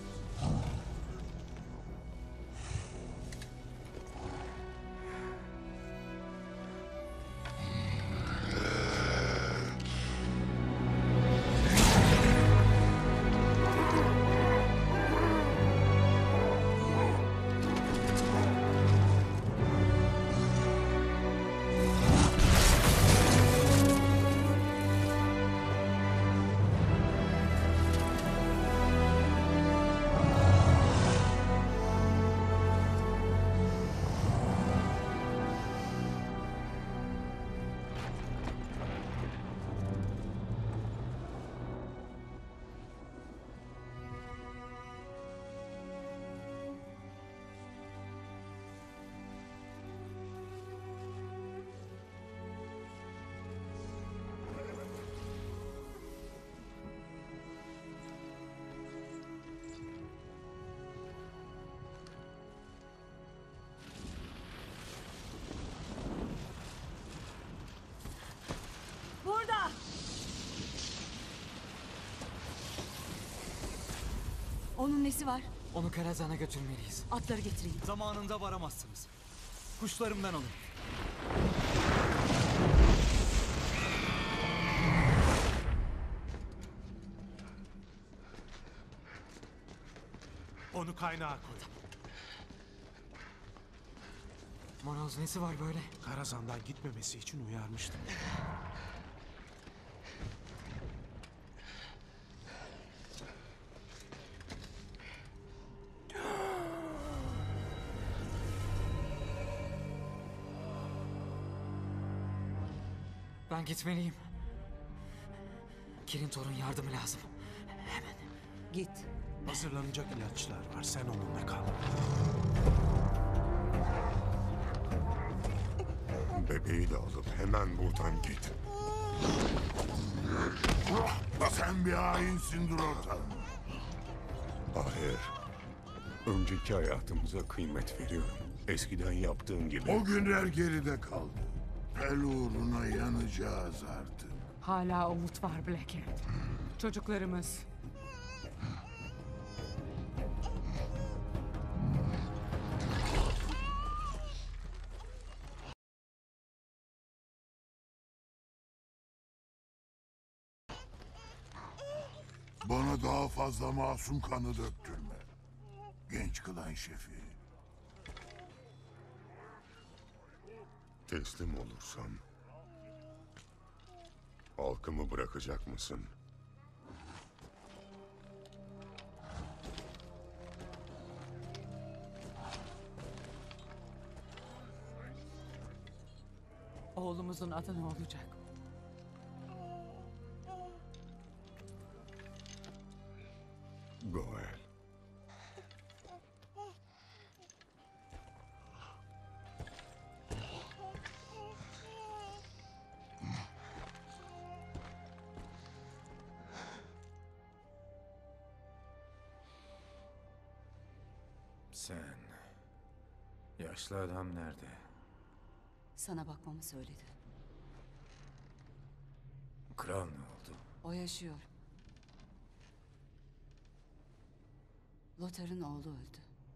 Speaker 20: Burada. Onun nesi var?
Speaker 10: Onu Karazhan'a götürmeliyiz.
Speaker 20: Atları getireyim.
Speaker 11: Zamanında varamazsınız. Kuşlarımdan alın.
Speaker 13: Onu kaynağa koy.
Speaker 10: Moroz nesi var böyle?
Speaker 13: Karazhan'dan gitmemesi için uyarmıştım.
Speaker 10: Ben gitmeliyim. Kirintor'un yardımı lazım.
Speaker 20: Git.
Speaker 13: Hazırlanacak ilaçlar var. Sen onunla kal.
Speaker 1: Bebeği de alıp hemen buradan git.
Speaker 5: Sen bir hainsin Drotan.
Speaker 1: Hayır. Önceki hayatımıza kıymet veriyorum. Eskiden yaptığım gibi.
Speaker 5: O günler geride kaldı. El uğruna yanacağız artık.
Speaker 2: Hala umut var Blackhead. Çocuklarımız.
Speaker 5: Bana daha fazla masum kanı döktürme. Genç klan şefi.
Speaker 1: Teslim olursam halkımı bırakacak mısın?
Speaker 2: Oğlumuzun adı ne olacak?
Speaker 1: Goel.
Speaker 15: Sen... Yaşlı adam nerede?
Speaker 7: Sana bakmamı söyledi.
Speaker 15: Kral ne oldu?
Speaker 7: O yaşıyor. Lothar'ın oğlu öldü.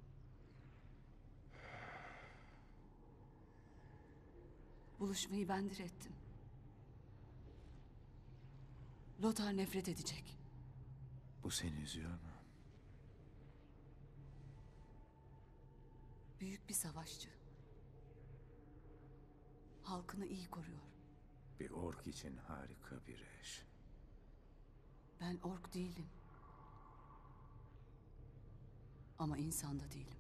Speaker 7: Buluşmayı ben direttim. Lothar nefret edecek.
Speaker 15: Bu seni üzüyor mu?
Speaker 7: Büyük bir savaşçı. Halkını iyi koruyor.
Speaker 15: Bir ork için harika bir eş.
Speaker 7: Ben ork değilim. Ama insan da değilim.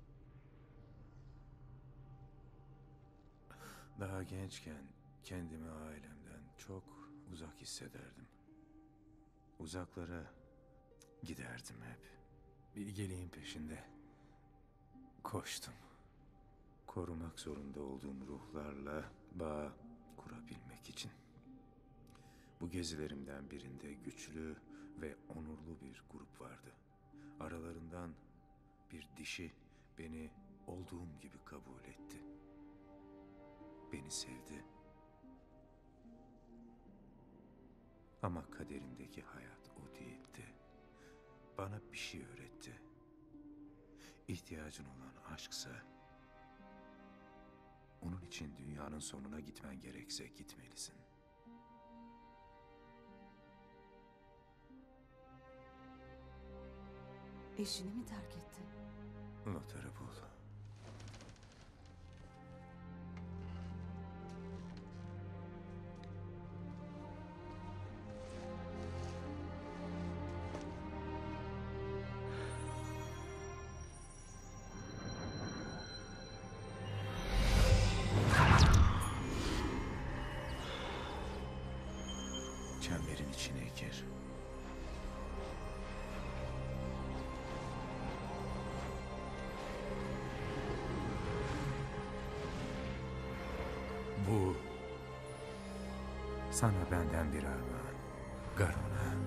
Speaker 15: Daha gençken kendimi ailemden çok uzak hissederdim. Uzaklara giderdim hep. Bilgeliğin peşinde koştum. Korumak zorunda olduğum ruhlarla bağ kurabilmek için. Bu gezilerimden birinde güçlü ve onurlu bir grup vardı. Aralarından bir dişi beni olduğum gibi kabul etti. Beni sevdi. Ama kaderimdeki hayat o değildi. Bana bir şey öğretti. İhtiyacın olan aşksa, onun için dünyanın sonuna gitmen gerekse gitmelisin.
Speaker 7: Eşini mi terk ettin?
Speaker 15: Lothar'ı bul. Çemberin içine gir. Bu sana benden bir armağan. Garona.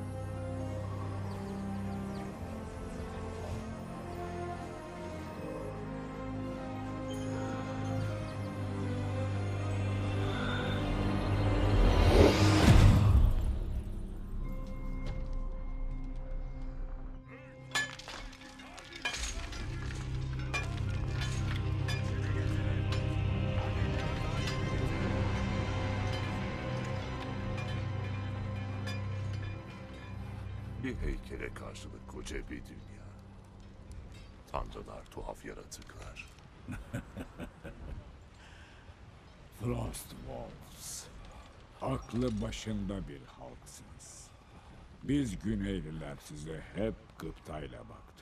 Speaker 3: Bir heykele karşılık koca bir dünya. Tanrılar tuhaf yaratıklar.
Speaker 4: Frostwolves. Aklı başında bir halksınız. Biz Güneyliler size hep gıptayla baktık.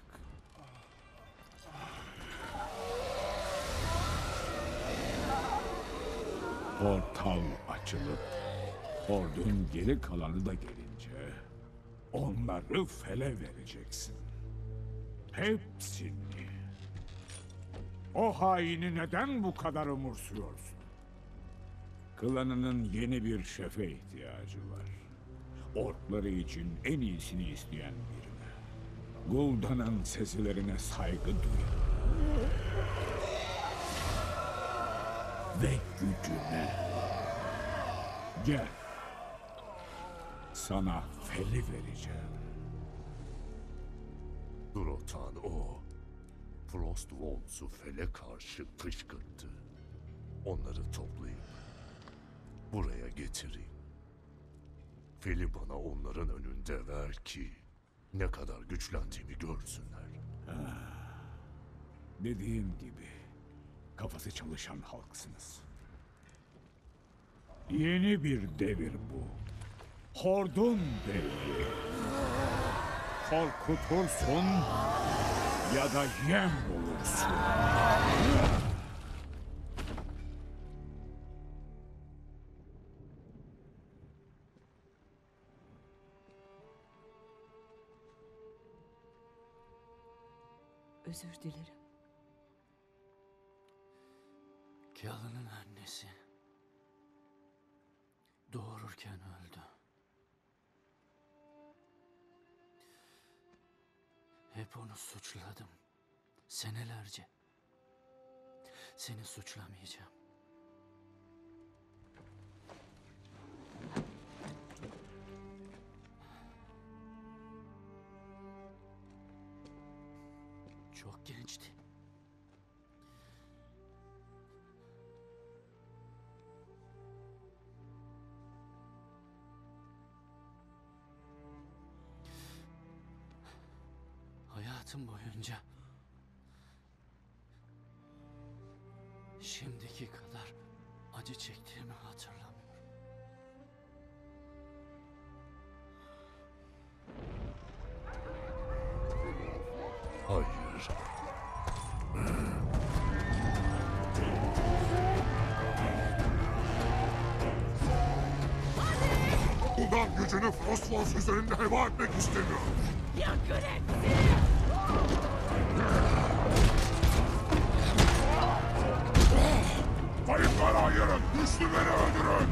Speaker 4: Portal açılıp ordunun geri kalanı da gelince onları fele vereceksin. Hepsini. O haini neden bu kadar umursuyorsun? Klanının yeni bir şefe ihtiyacı var. Orkları için en iyisini isteyen birine. Gul'dan'ın sesilerine saygı duyun. Ve gücüne. Gel. Sana feli vereceğim.
Speaker 3: Durotan o. Frostwolves'u fele karşı kışkırttı. Onları toplayıp buraya getireyim. Feli bana onların önünde ver ki ne kadar güçlendiğimi görsünler.
Speaker 4: Dediğim gibi kafası çalışan halksınız. Yeni bir devir bu. Hordun devri. Korkutursun ya da yem olursun.
Speaker 20: Özür dilerim.
Speaker 6: Callan'ın annesi doğururken öldü. Hep onu suçladım. Senelerce. Seni suçlamayacağım. Çok gençti. Hayatım boyunca şimdiki kadar acı çektiğimi hatırlamıyorum.
Speaker 3: Hayır.
Speaker 5: Ulan gücünü Frostwolf üzerinde heba etmek istemiyor.
Speaker 19: Yakın etsin!
Speaker 5: Kayıpları ayırın, güçlüleri öldürün.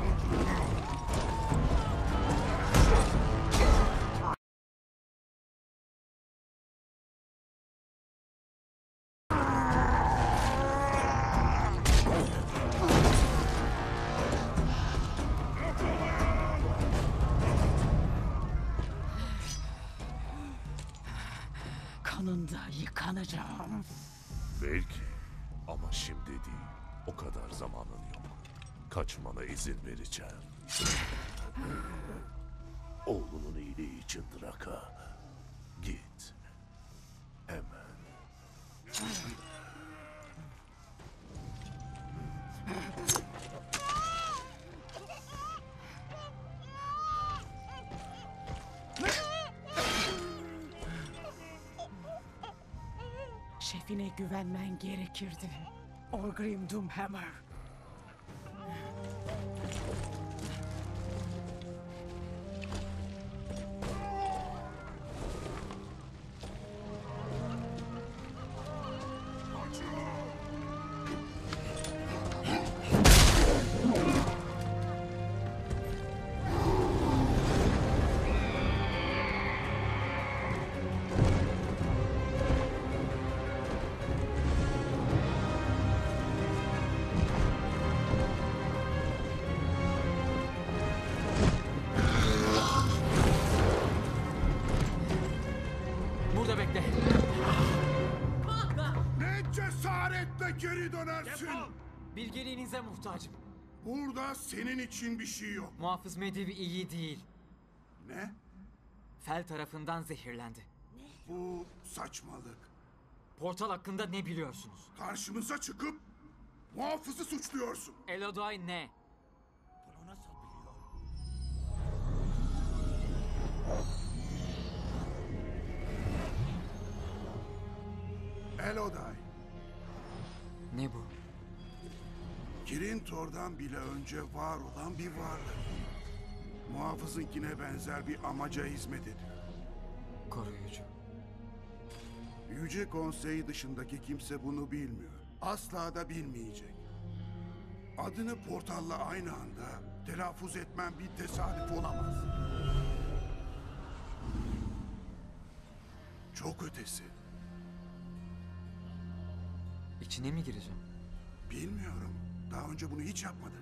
Speaker 19: Kanında yıkanacağım.
Speaker 3: Belki ama şimdi değil. O kadar zamanın yok. Kaçmana izin vereceğim. Oğlunun iyiliği için Draka. Git. Hemen.
Speaker 19: Şefine güvenmen gerekirdi. Orgrim Doomhammer.
Speaker 10: Burada bekle.
Speaker 8: Ne cesaretle geri dönersin?
Speaker 10: Bilgeliğinize muhtacım.
Speaker 8: Burada senin için bir şey yok.
Speaker 10: Muhafız Mediv iyi değil.
Speaker 8: Ne?
Speaker 10: Fel tarafından zehirlendi.
Speaker 8: Bu saçmalık.
Speaker 10: Portal hakkında ne biliyorsunuz?
Speaker 8: Karşımıza çıkıp muhafızı suçluyorsun.
Speaker 10: Elodai ne?
Speaker 8: Bunu nasıl biliyor? Elodai.
Speaker 10: Ne bu?
Speaker 8: Kirintor'dan bile önce var olan bir varlık. Muhafızınkine benzer bir amaca hizmet ediyor.
Speaker 10: Koruyucu.
Speaker 8: Yüce Konsey dışındaki kimse bunu bilmiyor. Asla da bilmeyecek. Adını portalla aynı anda telaffuz etmem bir tesadüf olamaz. Çok ötesi.
Speaker 10: İçine mi gireceğim?
Speaker 8: Bilmiyorum. Daha önce bunu hiç yapmadı.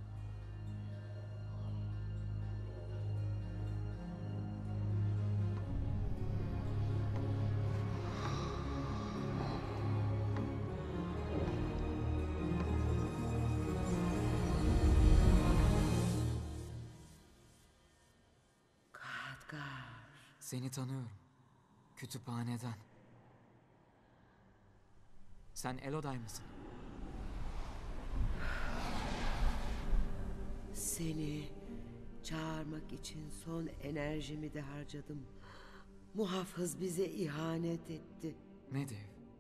Speaker 10: Seni tanıyorum. Kütüphaneden. Sen Elodai mısın?
Speaker 21: Seni çağırmak için son enerjimi de harcadım. Muhafız bize ihanet etti.
Speaker 10: Mediv.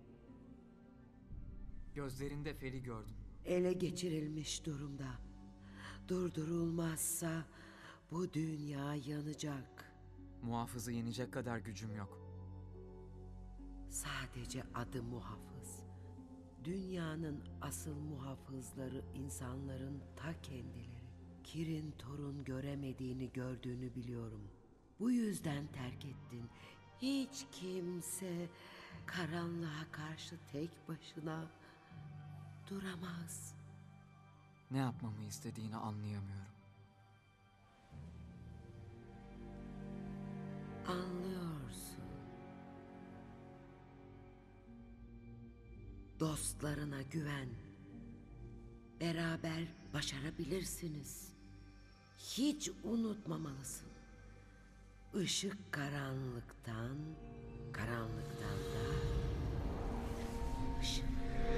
Speaker 10: Gözlerinde Fel'i gördüm.
Speaker 21: Ele geçirilmiş durumda. Durdurulmazsa bu dünya yanacak.
Speaker 10: Muhafızı yenecek kadar gücüm yok.
Speaker 21: Sadece adı muhafız. Dünyanın asıl muhafızları insanların ta kendileri. Kirin torun göremediğini gördüğünü biliyorum. Bu yüzden terk ettin. Hiç kimse karanlığa karşı tek başına duramaz.
Speaker 10: Ne yapmamı istediğini anlayamıyorum.
Speaker 21: Anlıyorsun. Dostlarına güven. Beraber başarabilirsiniz. Hiç unutmamalısın. Işık karanlıktan, karanlıktan da ışık.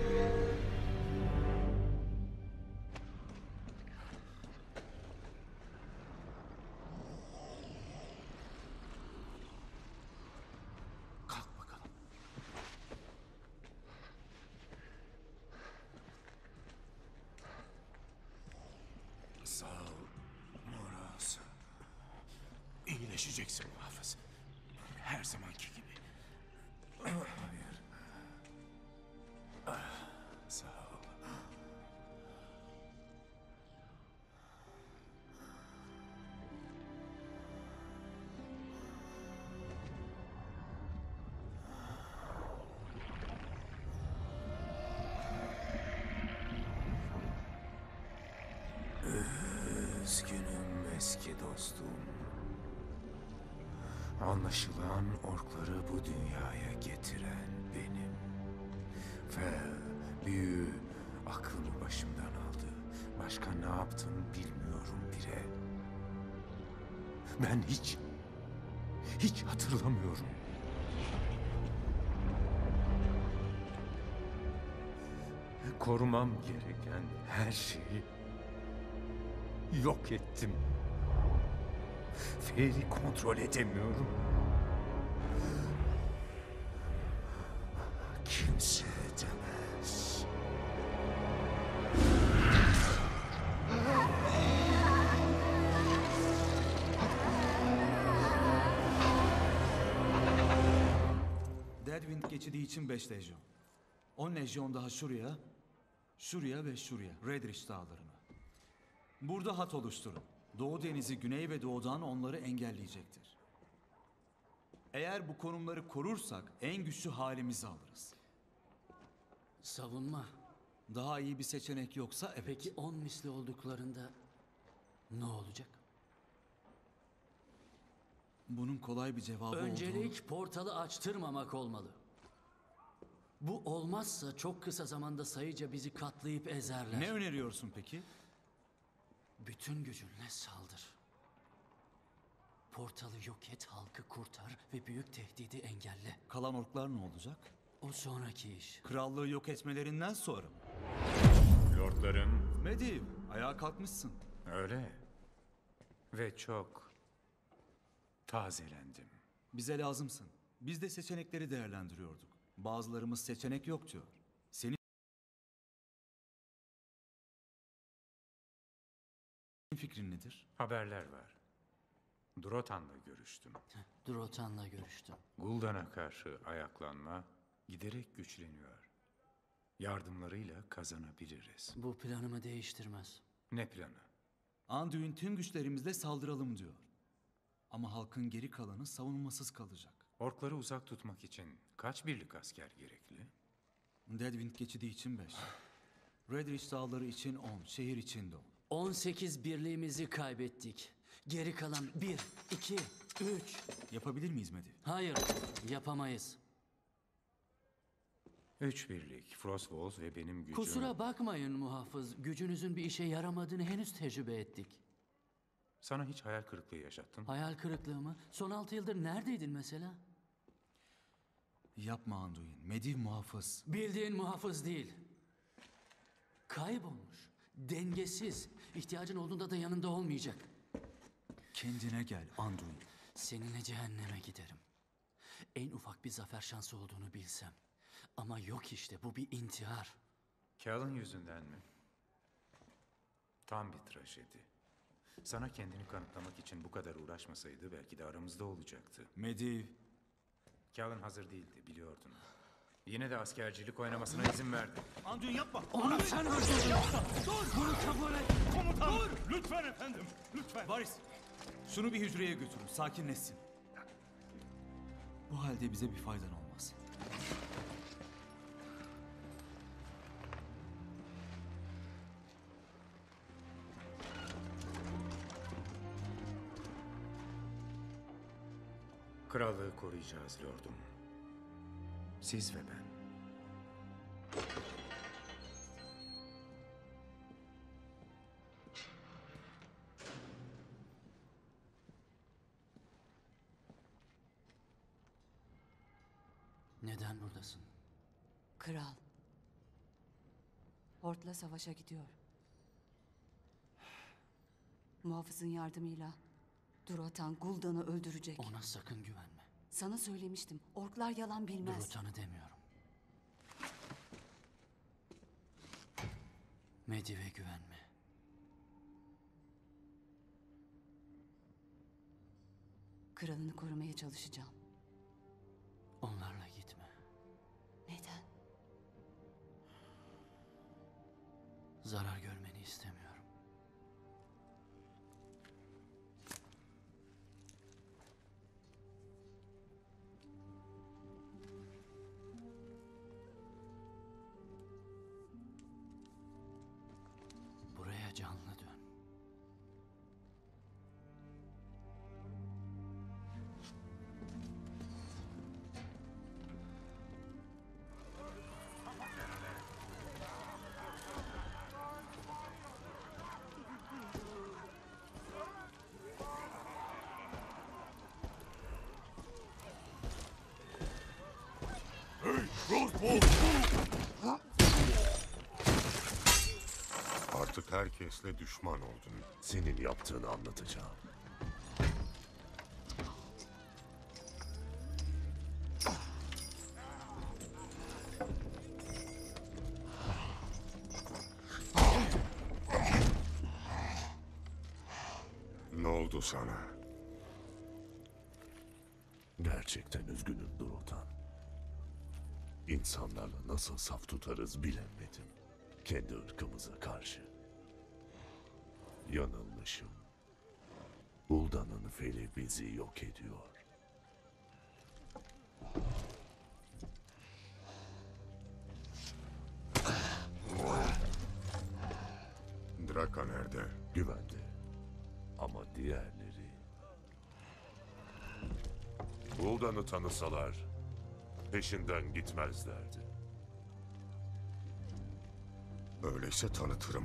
Speaker 17: Sağ ol, Moraz. İyileşeceksin muhafız. Her zamanki gibi. Hayır. Ah, sağ ol. Üzgünüm eski dostum. Anlaşılan orkları bu dünyaya getiren benim. Ve büyü aklımı başımdan aldı. Başka ne yaptım bilmiyorum bile. Ben hiç, hiç hatırlamıyorum. Korumam gereken her şeyi yok ettim. Feri kontrol edemiyorum. Kimse edemez.
Speaker 11: Deadwind geçidi için beş lejyon. on lejyon daha şuraya, şuraya ve şuraya. Redrich dağlarına. Burada hat oluşturun. Doğu Denizi güney ve doğudan onları engelleyecektir. Eğer bu konumları korursak en güçlü halimizi alırız.
Speaker 6: Savunma.
Speaker 11: Daha iyi bir seçenek yoksa evet.
Speaker 6: Peki on misli olduklarında ne olacak?
Speaker 11: Bunun kolay bir cevabı
Speaker 6: Öncelik
Speaker 11: olduğunu...
Speaker 6: portalı açtırmamak olmalı. Bu olmazsa çok kısa zamanda sayıca bizi katlayıp ezerler.
Speaker 11: Ne öneriyorsun peki?
Speaker 6: Bütün gücünle saldır. Portalı yok et, halkı kurtar ve büyük tehdidi engelle.
Speaker 11: Kalan orklar ne olacak?
Speaker 6: O sonraki iş.
Speaker 11: Krallığı yok etmelerinden sonra mı?
Speaker 15: Lordlarım.
Speaker 11: Mediv, ayağa kalkmışsın.
Speaker 15: Öyle. Ve çok tazelendim.
Speaker 11: Bize lazımsın. Biz de seçenekleri değerlendiriyorduk. Bazılarımız seçenek yok diyor. Senin fikrin nedir?
Speaker 15: Haberler var. Drotan'la görüştüm.
Speaker 6: Drotan'la görüştüm.
Speaker 15: Gul'dan'a karşı ayaklanma giderek güçleniyor. Yardımlarıyla kazanabiliriz.
Speaker 6: Bu planımı değiştirmez.
Speaker 15: Ne planı?
Speaker 11: Anduin tüm güçlerimizle saldıralım diyor. Ama halkın geri kalanı savunmasız kalacak.
Speaker 15: Orkları uzak tutmak için kaç birlik asker gerekli?
Speaker 11: Deadwind geçidi için beş. Redrich dağları için on, şehir için de on.
Speaker 6: on sekiz birliğimizi kaybettik. Geri kalan bir, iki, üç.
Speaker 11: Yapabilir miyiz Mediv?
Speaker 6: Hayır, yapamayız.
Speaker 15: Üç birlik, Frostwolves ve benim gücüm...
Speaker 6: Kusura bakmayın muhafız. Gücünüzün bir işe yaramadığını henüz tecrübe ettik.
Speaker 15: Sana hiç hayal kırıklığı yaşattım.
Speaker 6: Hayal kırıklığı mı? Son altı yıldır neredeydin mesela?
Speaker 11: Yapma Anduin. Mediv muhafız.
Speaker 6: Bildiğin muhafız değil. Kaybolmuş. Dengesiz. İhtiyacın olduğunda da yanında olmayacak.
Speaker 11: Kendine gel Anduin.
Speaker 6: Seninle cehenneme giderim. En ufak bir zafer şansı olduğunu bilsem. Ama yok işte, bu bir intihar.
Speaker 15: Callan yüzünden mi? Tam bir trajedi. Sana kendini kanıtlamak için bu kadar uğraşmasaydı belki de aramızda olacaktı.
Speaker 11: Mediv.
Speaker 15: Callan hazır değildi, biliyordun. Yine de askercilik oynamasına izin verdi.
Speaker 11: Anduin yapma.
Speaker 15: Onu sen öldürdün.
Speaker 11: Dur. Bunu kabul et. Komutan. Dur. Lütfen efendim. Lütfen. Varis. Şunu bir hücreye götürün. Sakinleşsin. Bu halde bize bir faydan olmaz.
Speaker 15: Krallığı koruyacağız lordum. Siz ve ben.
Speaker 6: Neden buradasın?
Speaker 7: Kral. Hort'la savaşa gidiyor. Muhafızın yardımıyla Durotan Gul'dan'ı öldürecek.
Speaker 6: Ona sakın güvenme.
Speaker 7: Sana söylemiştim. Orklar yalan bilmez.
Speaker 6: Durotan'ı demiyorum. Medivh'e güvenme.
Speaker 7: Kralını korumaya çalışacağım.
Speaker 6: Onlarla gitme.
Speaker 7: Neden?
Speaker 6: Zarar görmeni istemiyorum. Buraya canlı dön.
Speaker 1: Artık herkesle düşman oldun.
Speaker 3: Senin yaptığını anlatacağım.
Speaker 1: Ne oldu sana?
Speaker 3: Gerçekten üzgünüm Durotan. İnsanlarla nasıl saf tutarız bilemedim. Kendi ırkımıza karşı. Yanılmışım. Gul'dan'ın feli bizi yok ediyor.
Speaker 1: Draka nerede?
Speaker 3: Güvende. Ama diğerleri... Gul'dan'ı tanısalar peşinden gitmezlerdi.
Speaker 1: Öyleyse tanıtırım.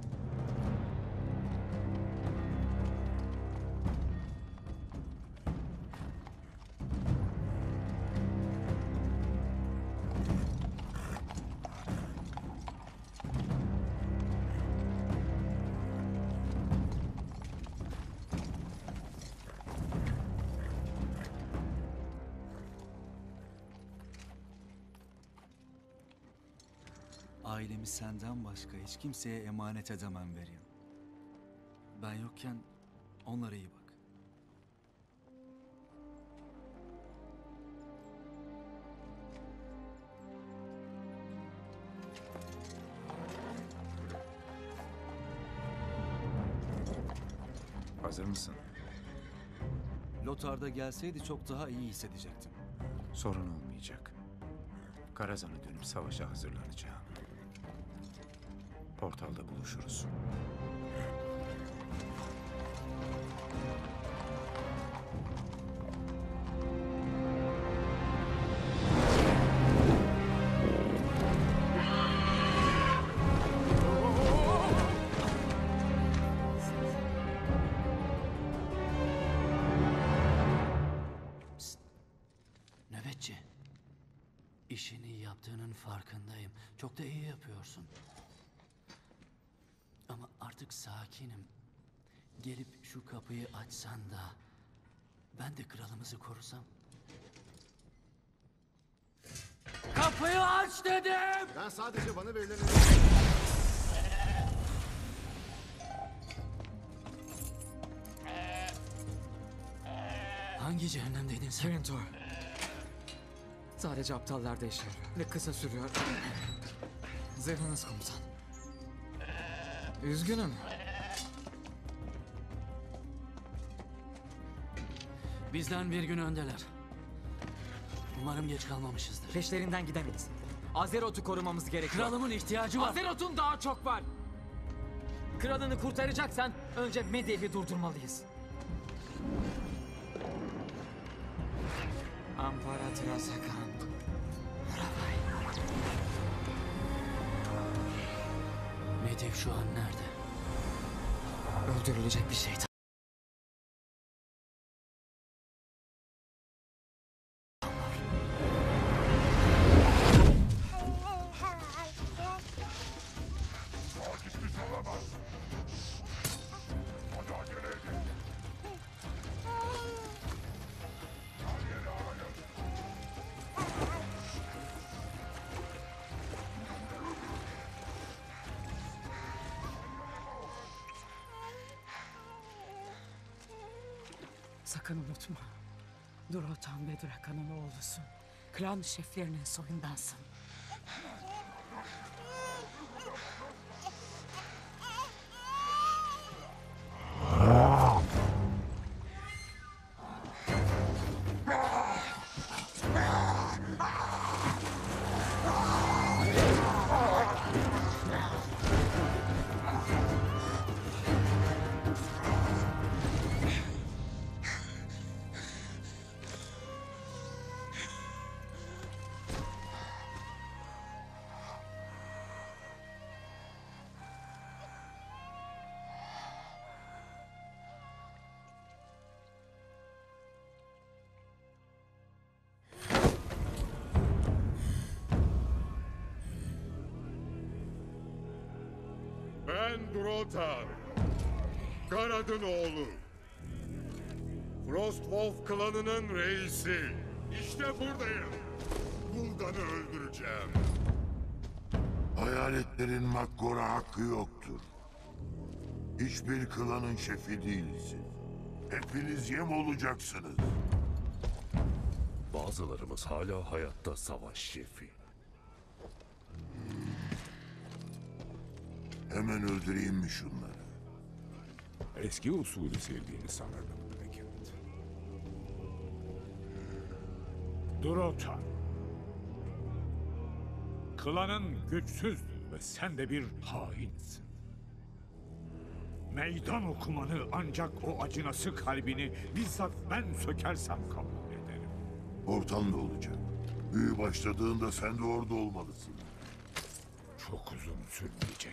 Speaker 11: Ailemi senden başka hiç kimseye emanet edemem Varian. Ben yokken onlara iyi bak.
Speaker 15: Hazır mısın?
Speaker 11: Lothar da gelseydi çok daha iyi hissedecektim.
Speaker 15: Sorun olmayacak. Karazan'a dönüp savaşa hazırlanacağım. Portalda buluşuruz.
Speaker 6: Nöbetçi. İşini iyi yaptığının farkındayım. Çok da iyi yapıyorsun. Ama artık sakinim. Gelip şu kapıyı açsan da ben de kralımızı korusam. Kapıyı aç dedim!
Speaker 12: Ben sadece bana verilen...
Speaker 6: Hangi cehennemdeydin sen?
Speaker 11: Kentor.
Speaker 10: Sadece aptallarda işe yarıyor ve kısa sürüyor. Zırhınız komutan. Üzgünüm.
Speaker 6: Bizden bir gün öndeler. Umarım geç kalmamışızdır.
Speaker 10: Peşlerinden gidemeyiz. Azerot'u korumamız gerekiyor.
Speaker 6: Kralımın ihtiyacı var.
Speaker 10: Azerot'un daha çok var. Kralını kurtaracaksan önce Medev'i durdurmalıyız. Amparatura Sakan.
Speaker 6: Medev şu an nerede?
Speaker 10: Öldürülecek bir şeytan.
Speaker 2: Sakın unutma. Durotan ve Drakan'ın oğlusun. Klan şeflerinin soyundansın.
Speaker 12: Ben Durotan, Garad'ın oğlu. Frostwolf klanının reisi. İşte buradayım. Gul'dan'ı öldüreceğim.
Speaker 5: Hayaletlerin Makkora hakkı yoktur. Hiçbir klanın şefi değilsin. Hepiniz yem olacaksınız.
Speaker 3: Bazılarımız hala hayatta savaş şefi.
Speaker 5: Hemen öldüreyim mi şunları?
Speaker 4: Eski usulü sevdiğini sanırdım Blackhead. Durotan. Klanın güçsüzdü ve sen de bir hainsin. Meydan okumanı ancak o acınası kalbini bizzat ben sökersem kabul ederim.
Speaker 5: Ortamda olacak. Büyü başladığında sen de orada olmalısın.
Speaker 4: Çok uzun sürmeyecek.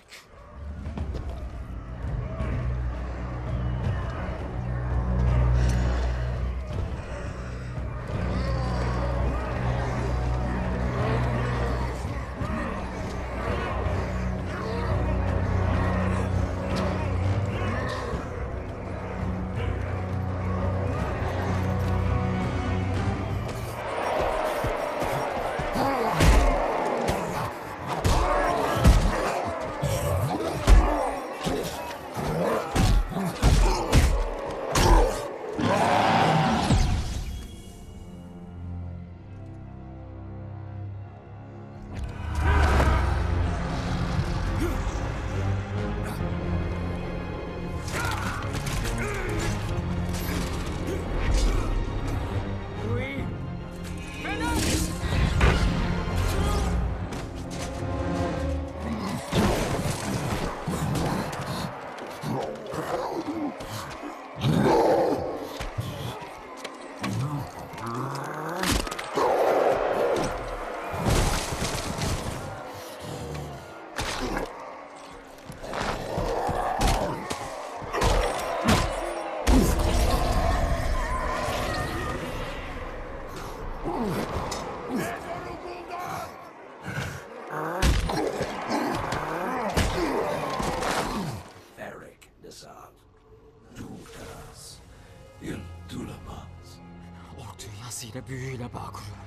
Speaker 10: Büyüyle bağ kuruyor.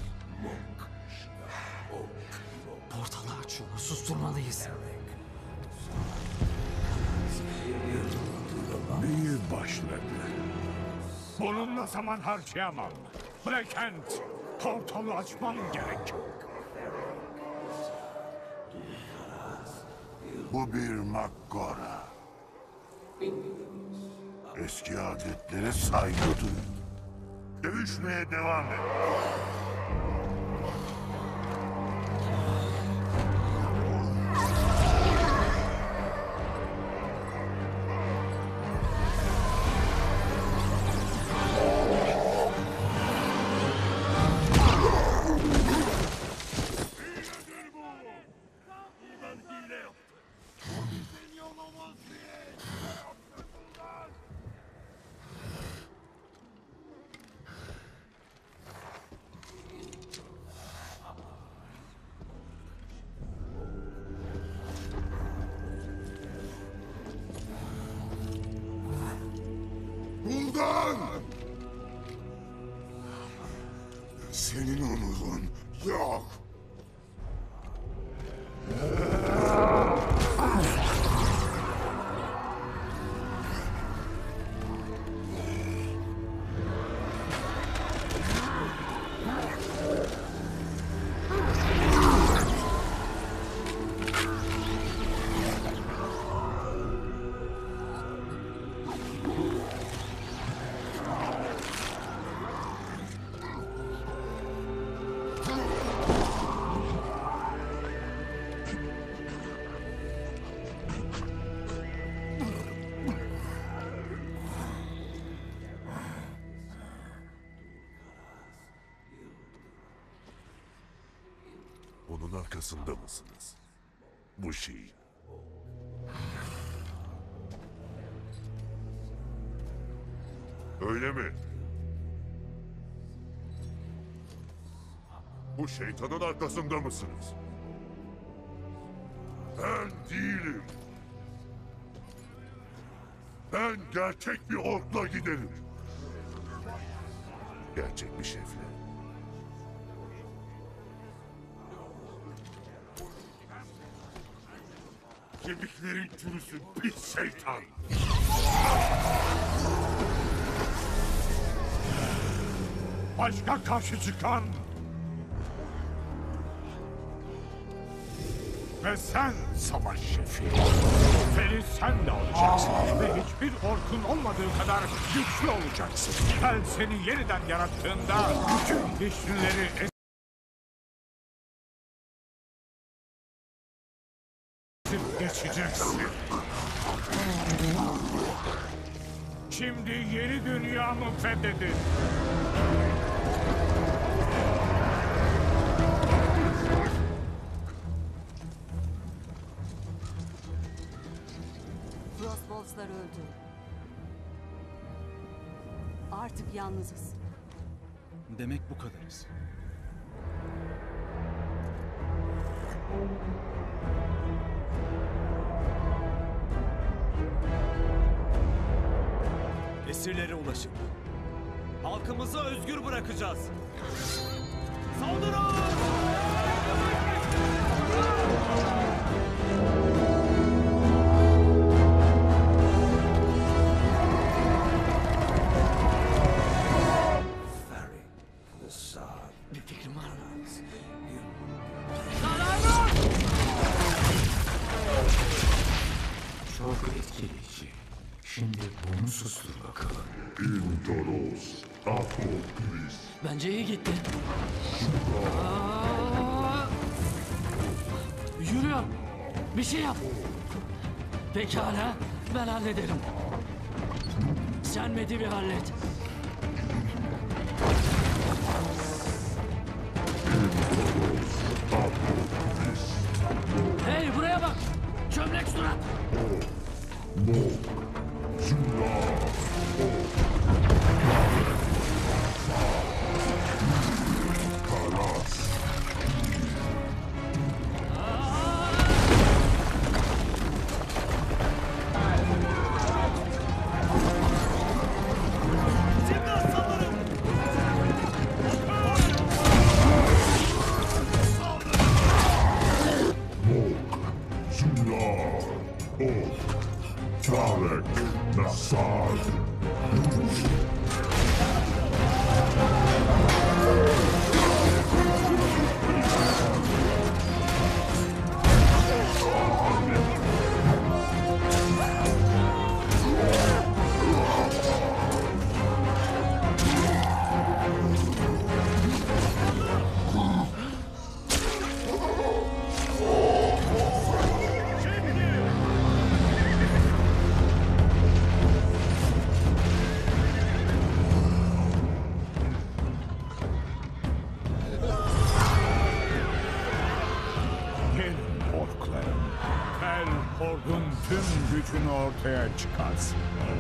Speaker 10: Portalı açıyor. Susturmalıyız.
Speaker 4: Büyü başladı. Bununla zaman harcayamam. Blackhead, Portalı açman gerek.
Speaker 5: Bu bir Makkora. Eski adetlere saygı duy. Dövüşmeye devam et. Buldan! Senin onurun yok.
Speaker 3: Bunun arkasında mısınız? Bu şeyin.
Speaker 12: Öyle mi? Bu şeytanın arkasında mısınız? Ben değilim. Ben gerçek bir orkla giderim.
Speaker 3: Gerçek bir şefle.
Speaker 12: Kemiklerin çürüsün pis şeytan.
Speaker 4: Başka karşı çıkan ve sen savaş şefi. Seni sen de alacaksın ve hiçbir orkun olmadığı kadar güçlü olacaksın. Ben seni yeniden yarattığında bütün dişlileri ezip geçeceksin. Şimdi yeni dünyamı fethedin.
Speaker 7: Frostbolts'lar öldü. Artık yalnızız.
Speaker 11: Demek bu kadarız.
Speaker 18: Esirlere ulaşın. Halkımızı özgür bırakacağız. Saldırın!
Speaker 6: Bir fikrim var.
Speaker 15: Çok etkileyici. Şimdi bunu sustur bakalım.
Speaker 12: Intoros, Apokris.
Speaker 6: Bence iyi gitti. Aa! Yürüyor. Bir şey yap. Pekala. Ben hallederim. Sen Mediv'i hallet. Hey buraya bak. Çömlek surat.
Speaker 12: Tarek Nassad.
Speaker 4: ortaya çıkarsın.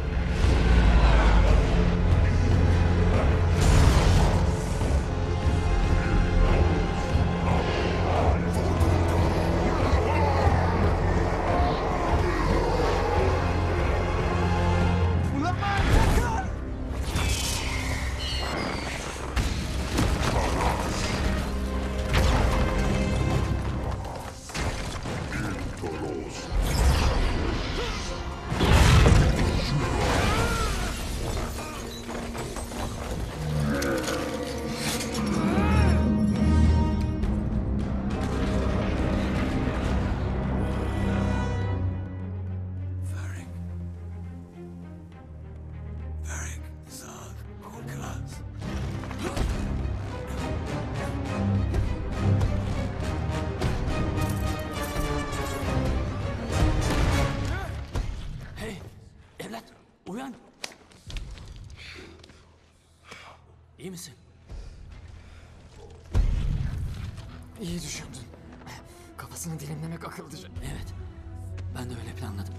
Speaker 6: Hey, evlat, uyan. İyi misin?
Speaker 10: İyi düşündün. Kafasını dilimlemek akıllıca.
Speaker 6: Evet, ben de öyle planladım.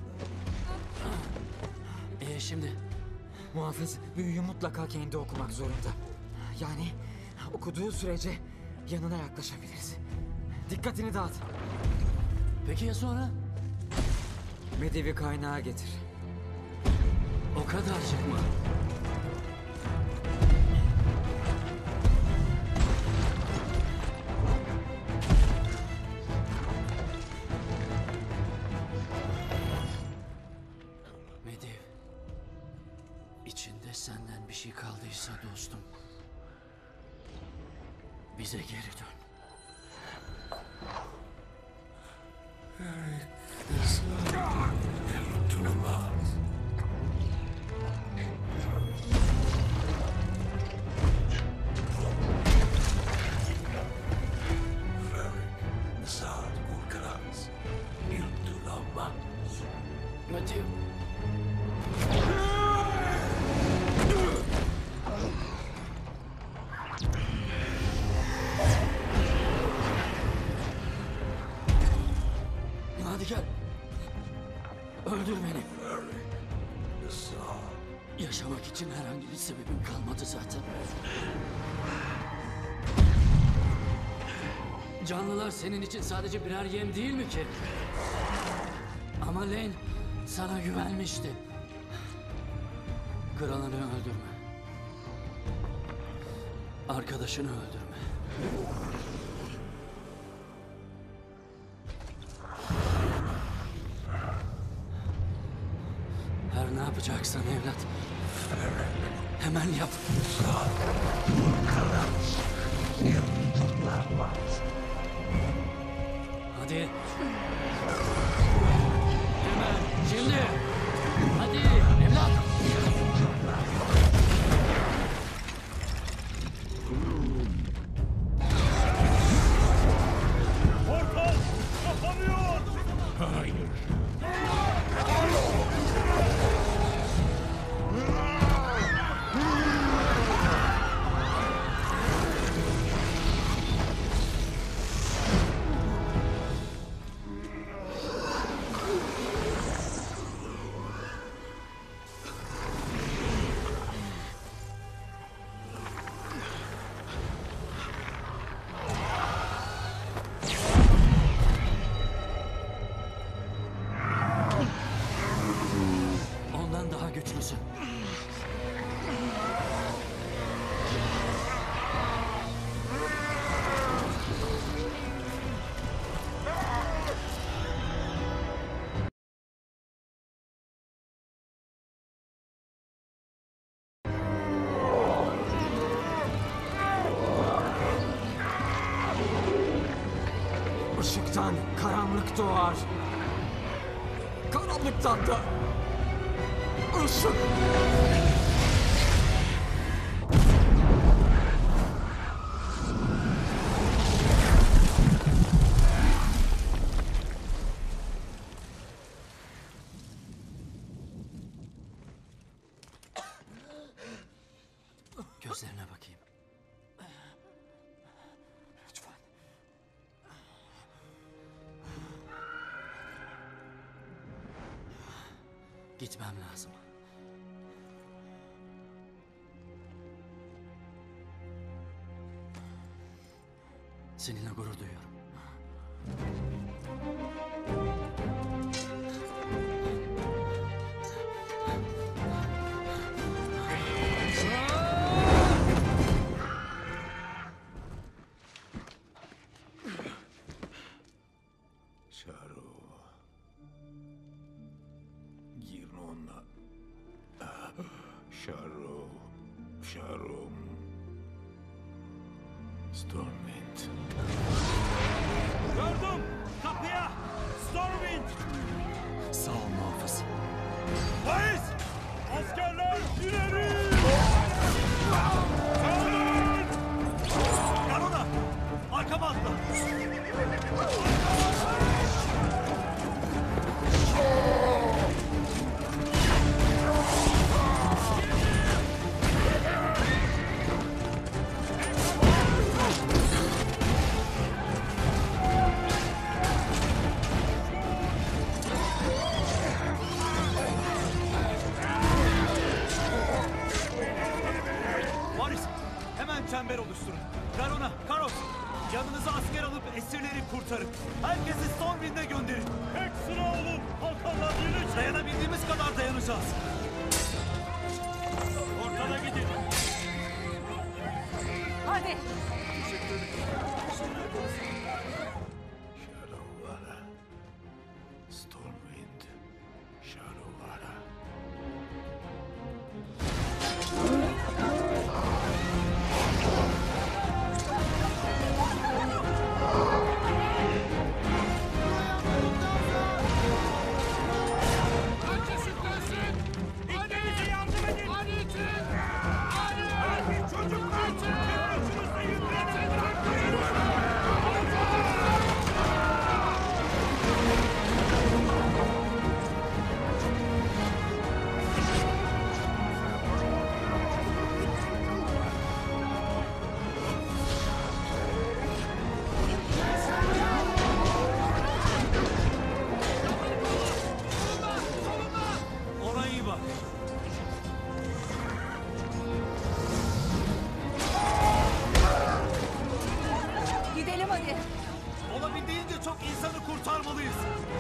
Speaker 6: Ee, şimdi?
Speaker 10: Muhafız büyüyü mutlaka kendi okumak zorunda. Yani okuduğu sürece yanına yaklaşabiliriz. Dikkatini dağıt.
Speaker 6: Peki ya sonra?
Speaker 10: Medevi kaynağı getir.
Speaker 6: O kadarcık mı? Mediv, içinde senden bir şey kaldıysa dostum, bize geri dön. Mediv. Hadi gel. Öldür beni. Yaşamak için herhangi bir sebebim kalmadı zaten. Canlılar senin için sadece birer yem değil mi ki? Ama Lane sana güvenmişti. Kralını öldürme. Arkadaşını öldürme. Her ne yapacaksan evlat, hemen yap. Hadi. Hemen, şimdi. Hadi evlat.
Speaker 12: Portal kapanıyor.
Speaker 4: Hayır.
Speaker 6: Ondan daha güçlüsün.
Speaker 10: Işıktan karanlık doğar. Karanlıktan da ışık.
Speaker 6: Gözlerine bakayım.
Speaker 10: Lütfen.
Speaker 6: Gitmem lazım. Seninle gurur duyuyorum.
Speaker 17: Şaro. Girnona. Şaro. Şarom. Stormwind.
Speaker 12: Gördüm! Kapıya! Stormwind!
Speaker 11: Sağ ol muhafız.
Speaker 12: Polis! Askerler ileri! Saldırın!
Speaker 11: Garona! Arkama atla! Varis, hemen çember oluşturun. Garona, Karos, yanınıza asker alıp esirleri kurtarın. Herkesi Stormwind'e gönderin.
Speaker 12: Tek sıra olun! Kalkanlar birleşin!
Speaker 11: Dayanabildiğimiz kadar dayanacağız.
Speaker 12: Ortada gidin!
Speaker 7: Hadi.
Speaker 17: Shadow-Vala. Stormwind. Shadow-Vala.
Speaker 12: İkinize yardım edin! Hadi için! Hadi çocuklar! Başınızda yüklenin!
Speaker 11: Ona iyi bak.
Speaker 7: Gidelim hadi.
Speaker 11: Olabildiğince çok insanı kurtarmalıyız.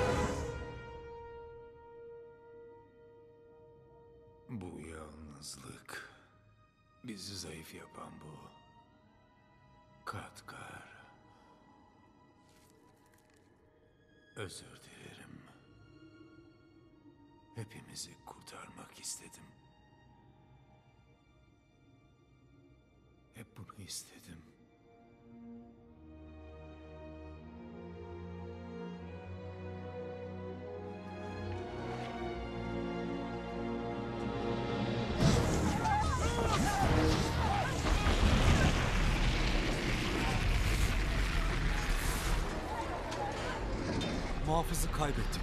Speaker 17: Bu yalnızlık. Bizi zayıf yapan bu. Katkar. Özür dilerim. Hepimizi kurtarmak istedim. Hep bunu istedim.
Speaker 11: Muhafızı kaybettik.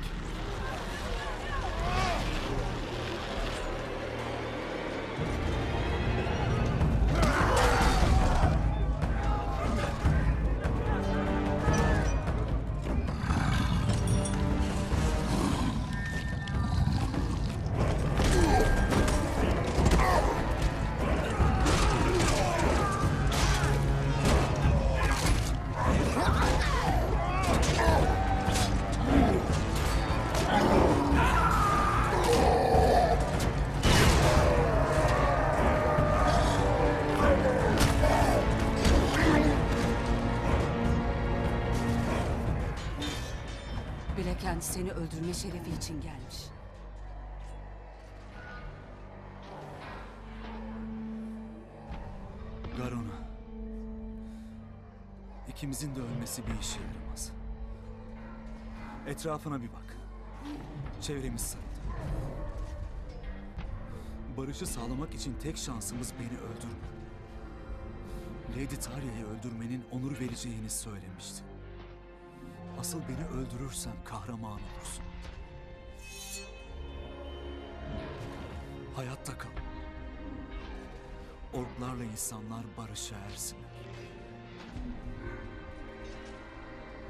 Speaker 7: Bilekend seni öldürme şerefi için gelmiş.
Speaker 11: Garona. İkimizin de ölmesi bir işe yaramaz. Etrafına bir bak. Çevremiz sarıldı. Barışı sağlamak için tek şansımız beni öldürme. Lady Talia'yı öldürmenin onur vereceğini söylemişti. Asıl beni öldürürsen kahraman olursun. Hayatta kal. Orklarla insanlar barışa ersin.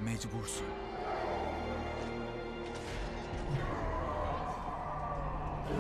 Speaker 11: Mecbursun.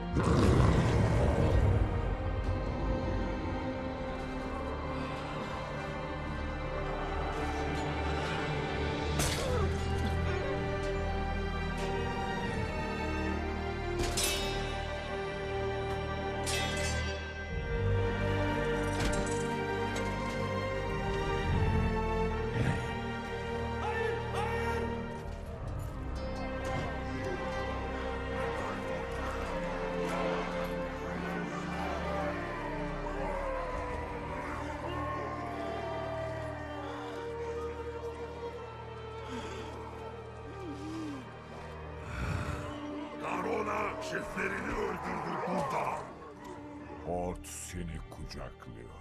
Speaker 5: Garona şeflerini öldürdü burada.
Speaker 4: Hort seni kucaklıyor.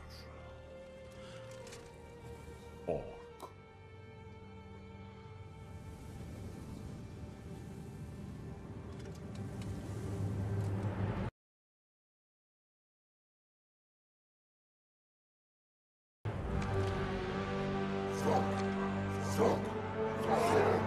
Speaker 4: Ork.
Speaker 5: Sok! Sok! Sok!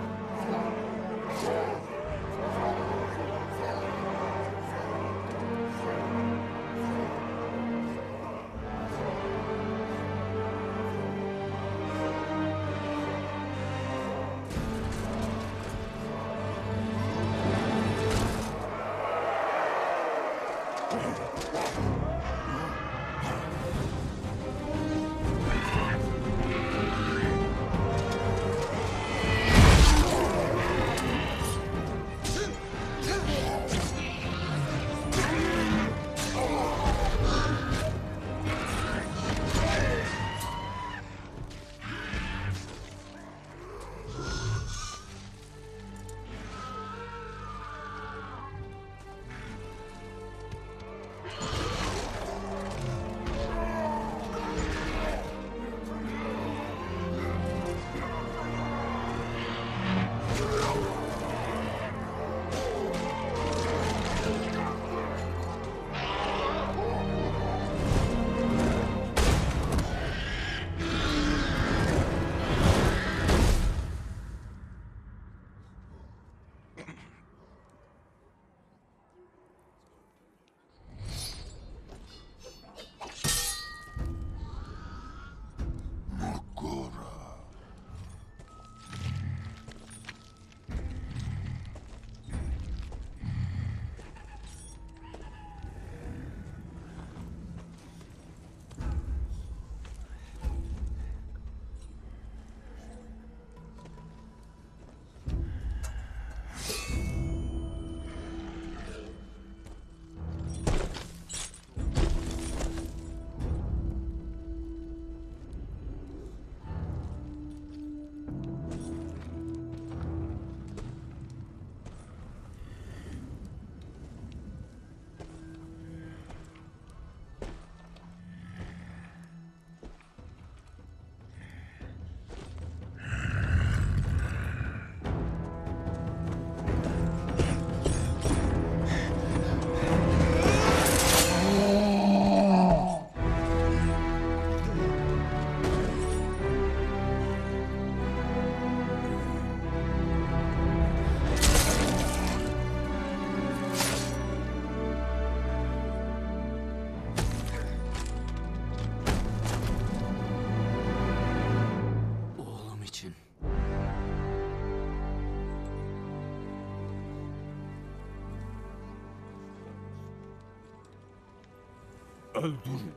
Speaker 4: Öldürün.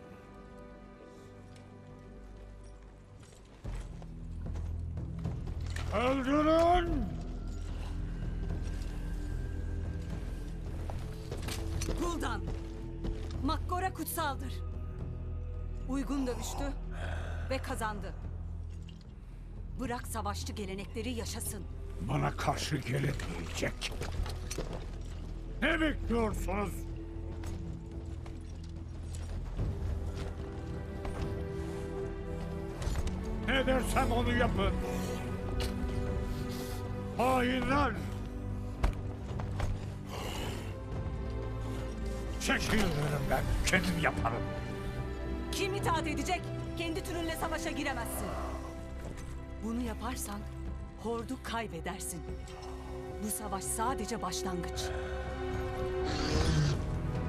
Speaker 4: Öldürün!
Speaker 20: Gul'dan. Makkora kutsaldır. Uygun dövüştü ve kazandı. Bırak savaşçı gelenekleri yaşasın.
Speaker 4: Bana karşı gelemeyecek. Ne bekliyorsunuz? Ne dersem onu yapın. Hainler! Çekil önümden, kendim yaparım.
Speaker 20: Kim itaat edecek? Kendi türünle savaşa giremezsin. Bunu yaparsan Hord'u kaybedersin. Bu savaş sadece başlangıç.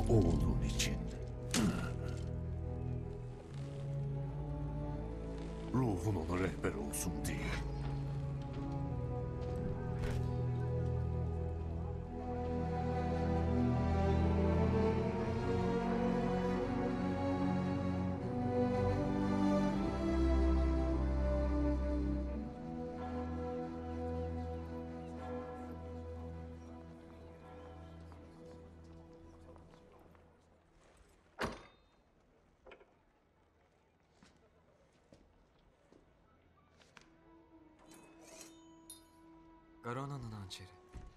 Speaker 3: oğlun için. Ruhun ona rehber olsun diye.
Speaker 10: Garona'nın hançeri.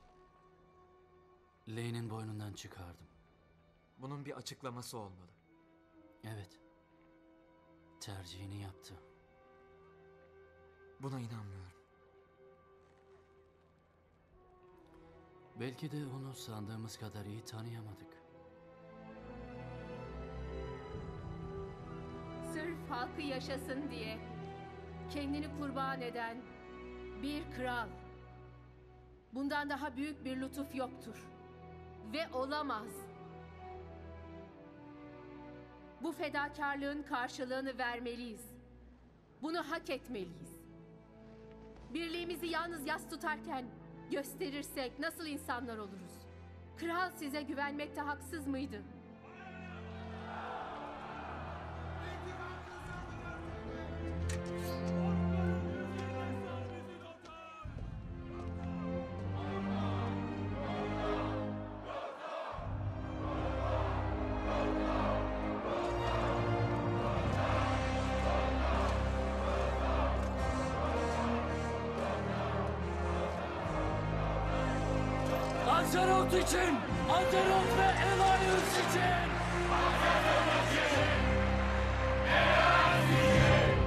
Speaker 6: Lane'in boynundan çıkardım.
Speaker 10: Bunun bir açıklaması olmalı.
Speaker 6: Evet. Tercihini yaptı.
Speaker 10: Buna inanmıyorum.
Speaker 6: Belki de onu sandığımız kadar iyi tanıyamadık.
Speaker 14: Sırf halkı yaşasın diye kendini kurban eden bir kral. Bundan daha büyük bir lütuf yoktur. Ve olamaz. Bu fedakarlığın karşılığını vermeliyiz. Bunu hak etmeliyiz. Birliğimizi yalnız yas tutarken gösterirsek nasıl insanlar oluruz? Kral size güvenmekte haksız mıydı?
Speaker 12: Azeroth için! Azeroth ve Alliance için! Azeroth için! Alliance için!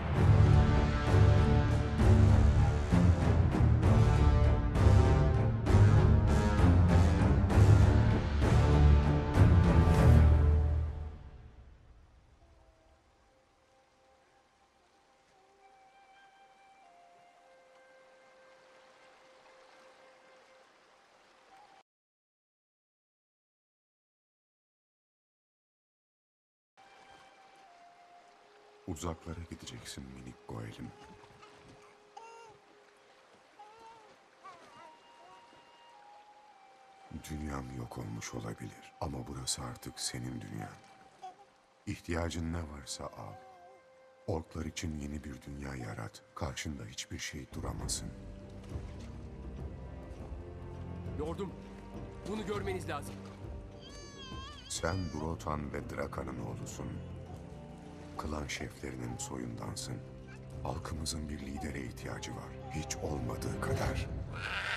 Speaker 1: Uzaklara gideceksin minik Goel'im. Dünyam yok olmuş olabilir ama burası artık senin dünyan. İhtiyacın ne varsa al. Orklar için yeni bir dünya yarat. Karşında hiçbir şey duramasın.
Speaker 9: Lordum, bunu görmeniz lazım.
Speaker 1: Sen Brotan ve Drakan'ın oğlusun. Klan şeflerinin soyundansın. Halkımızın bir lidere ihtiyacı var. Hiç olmadığı kadar.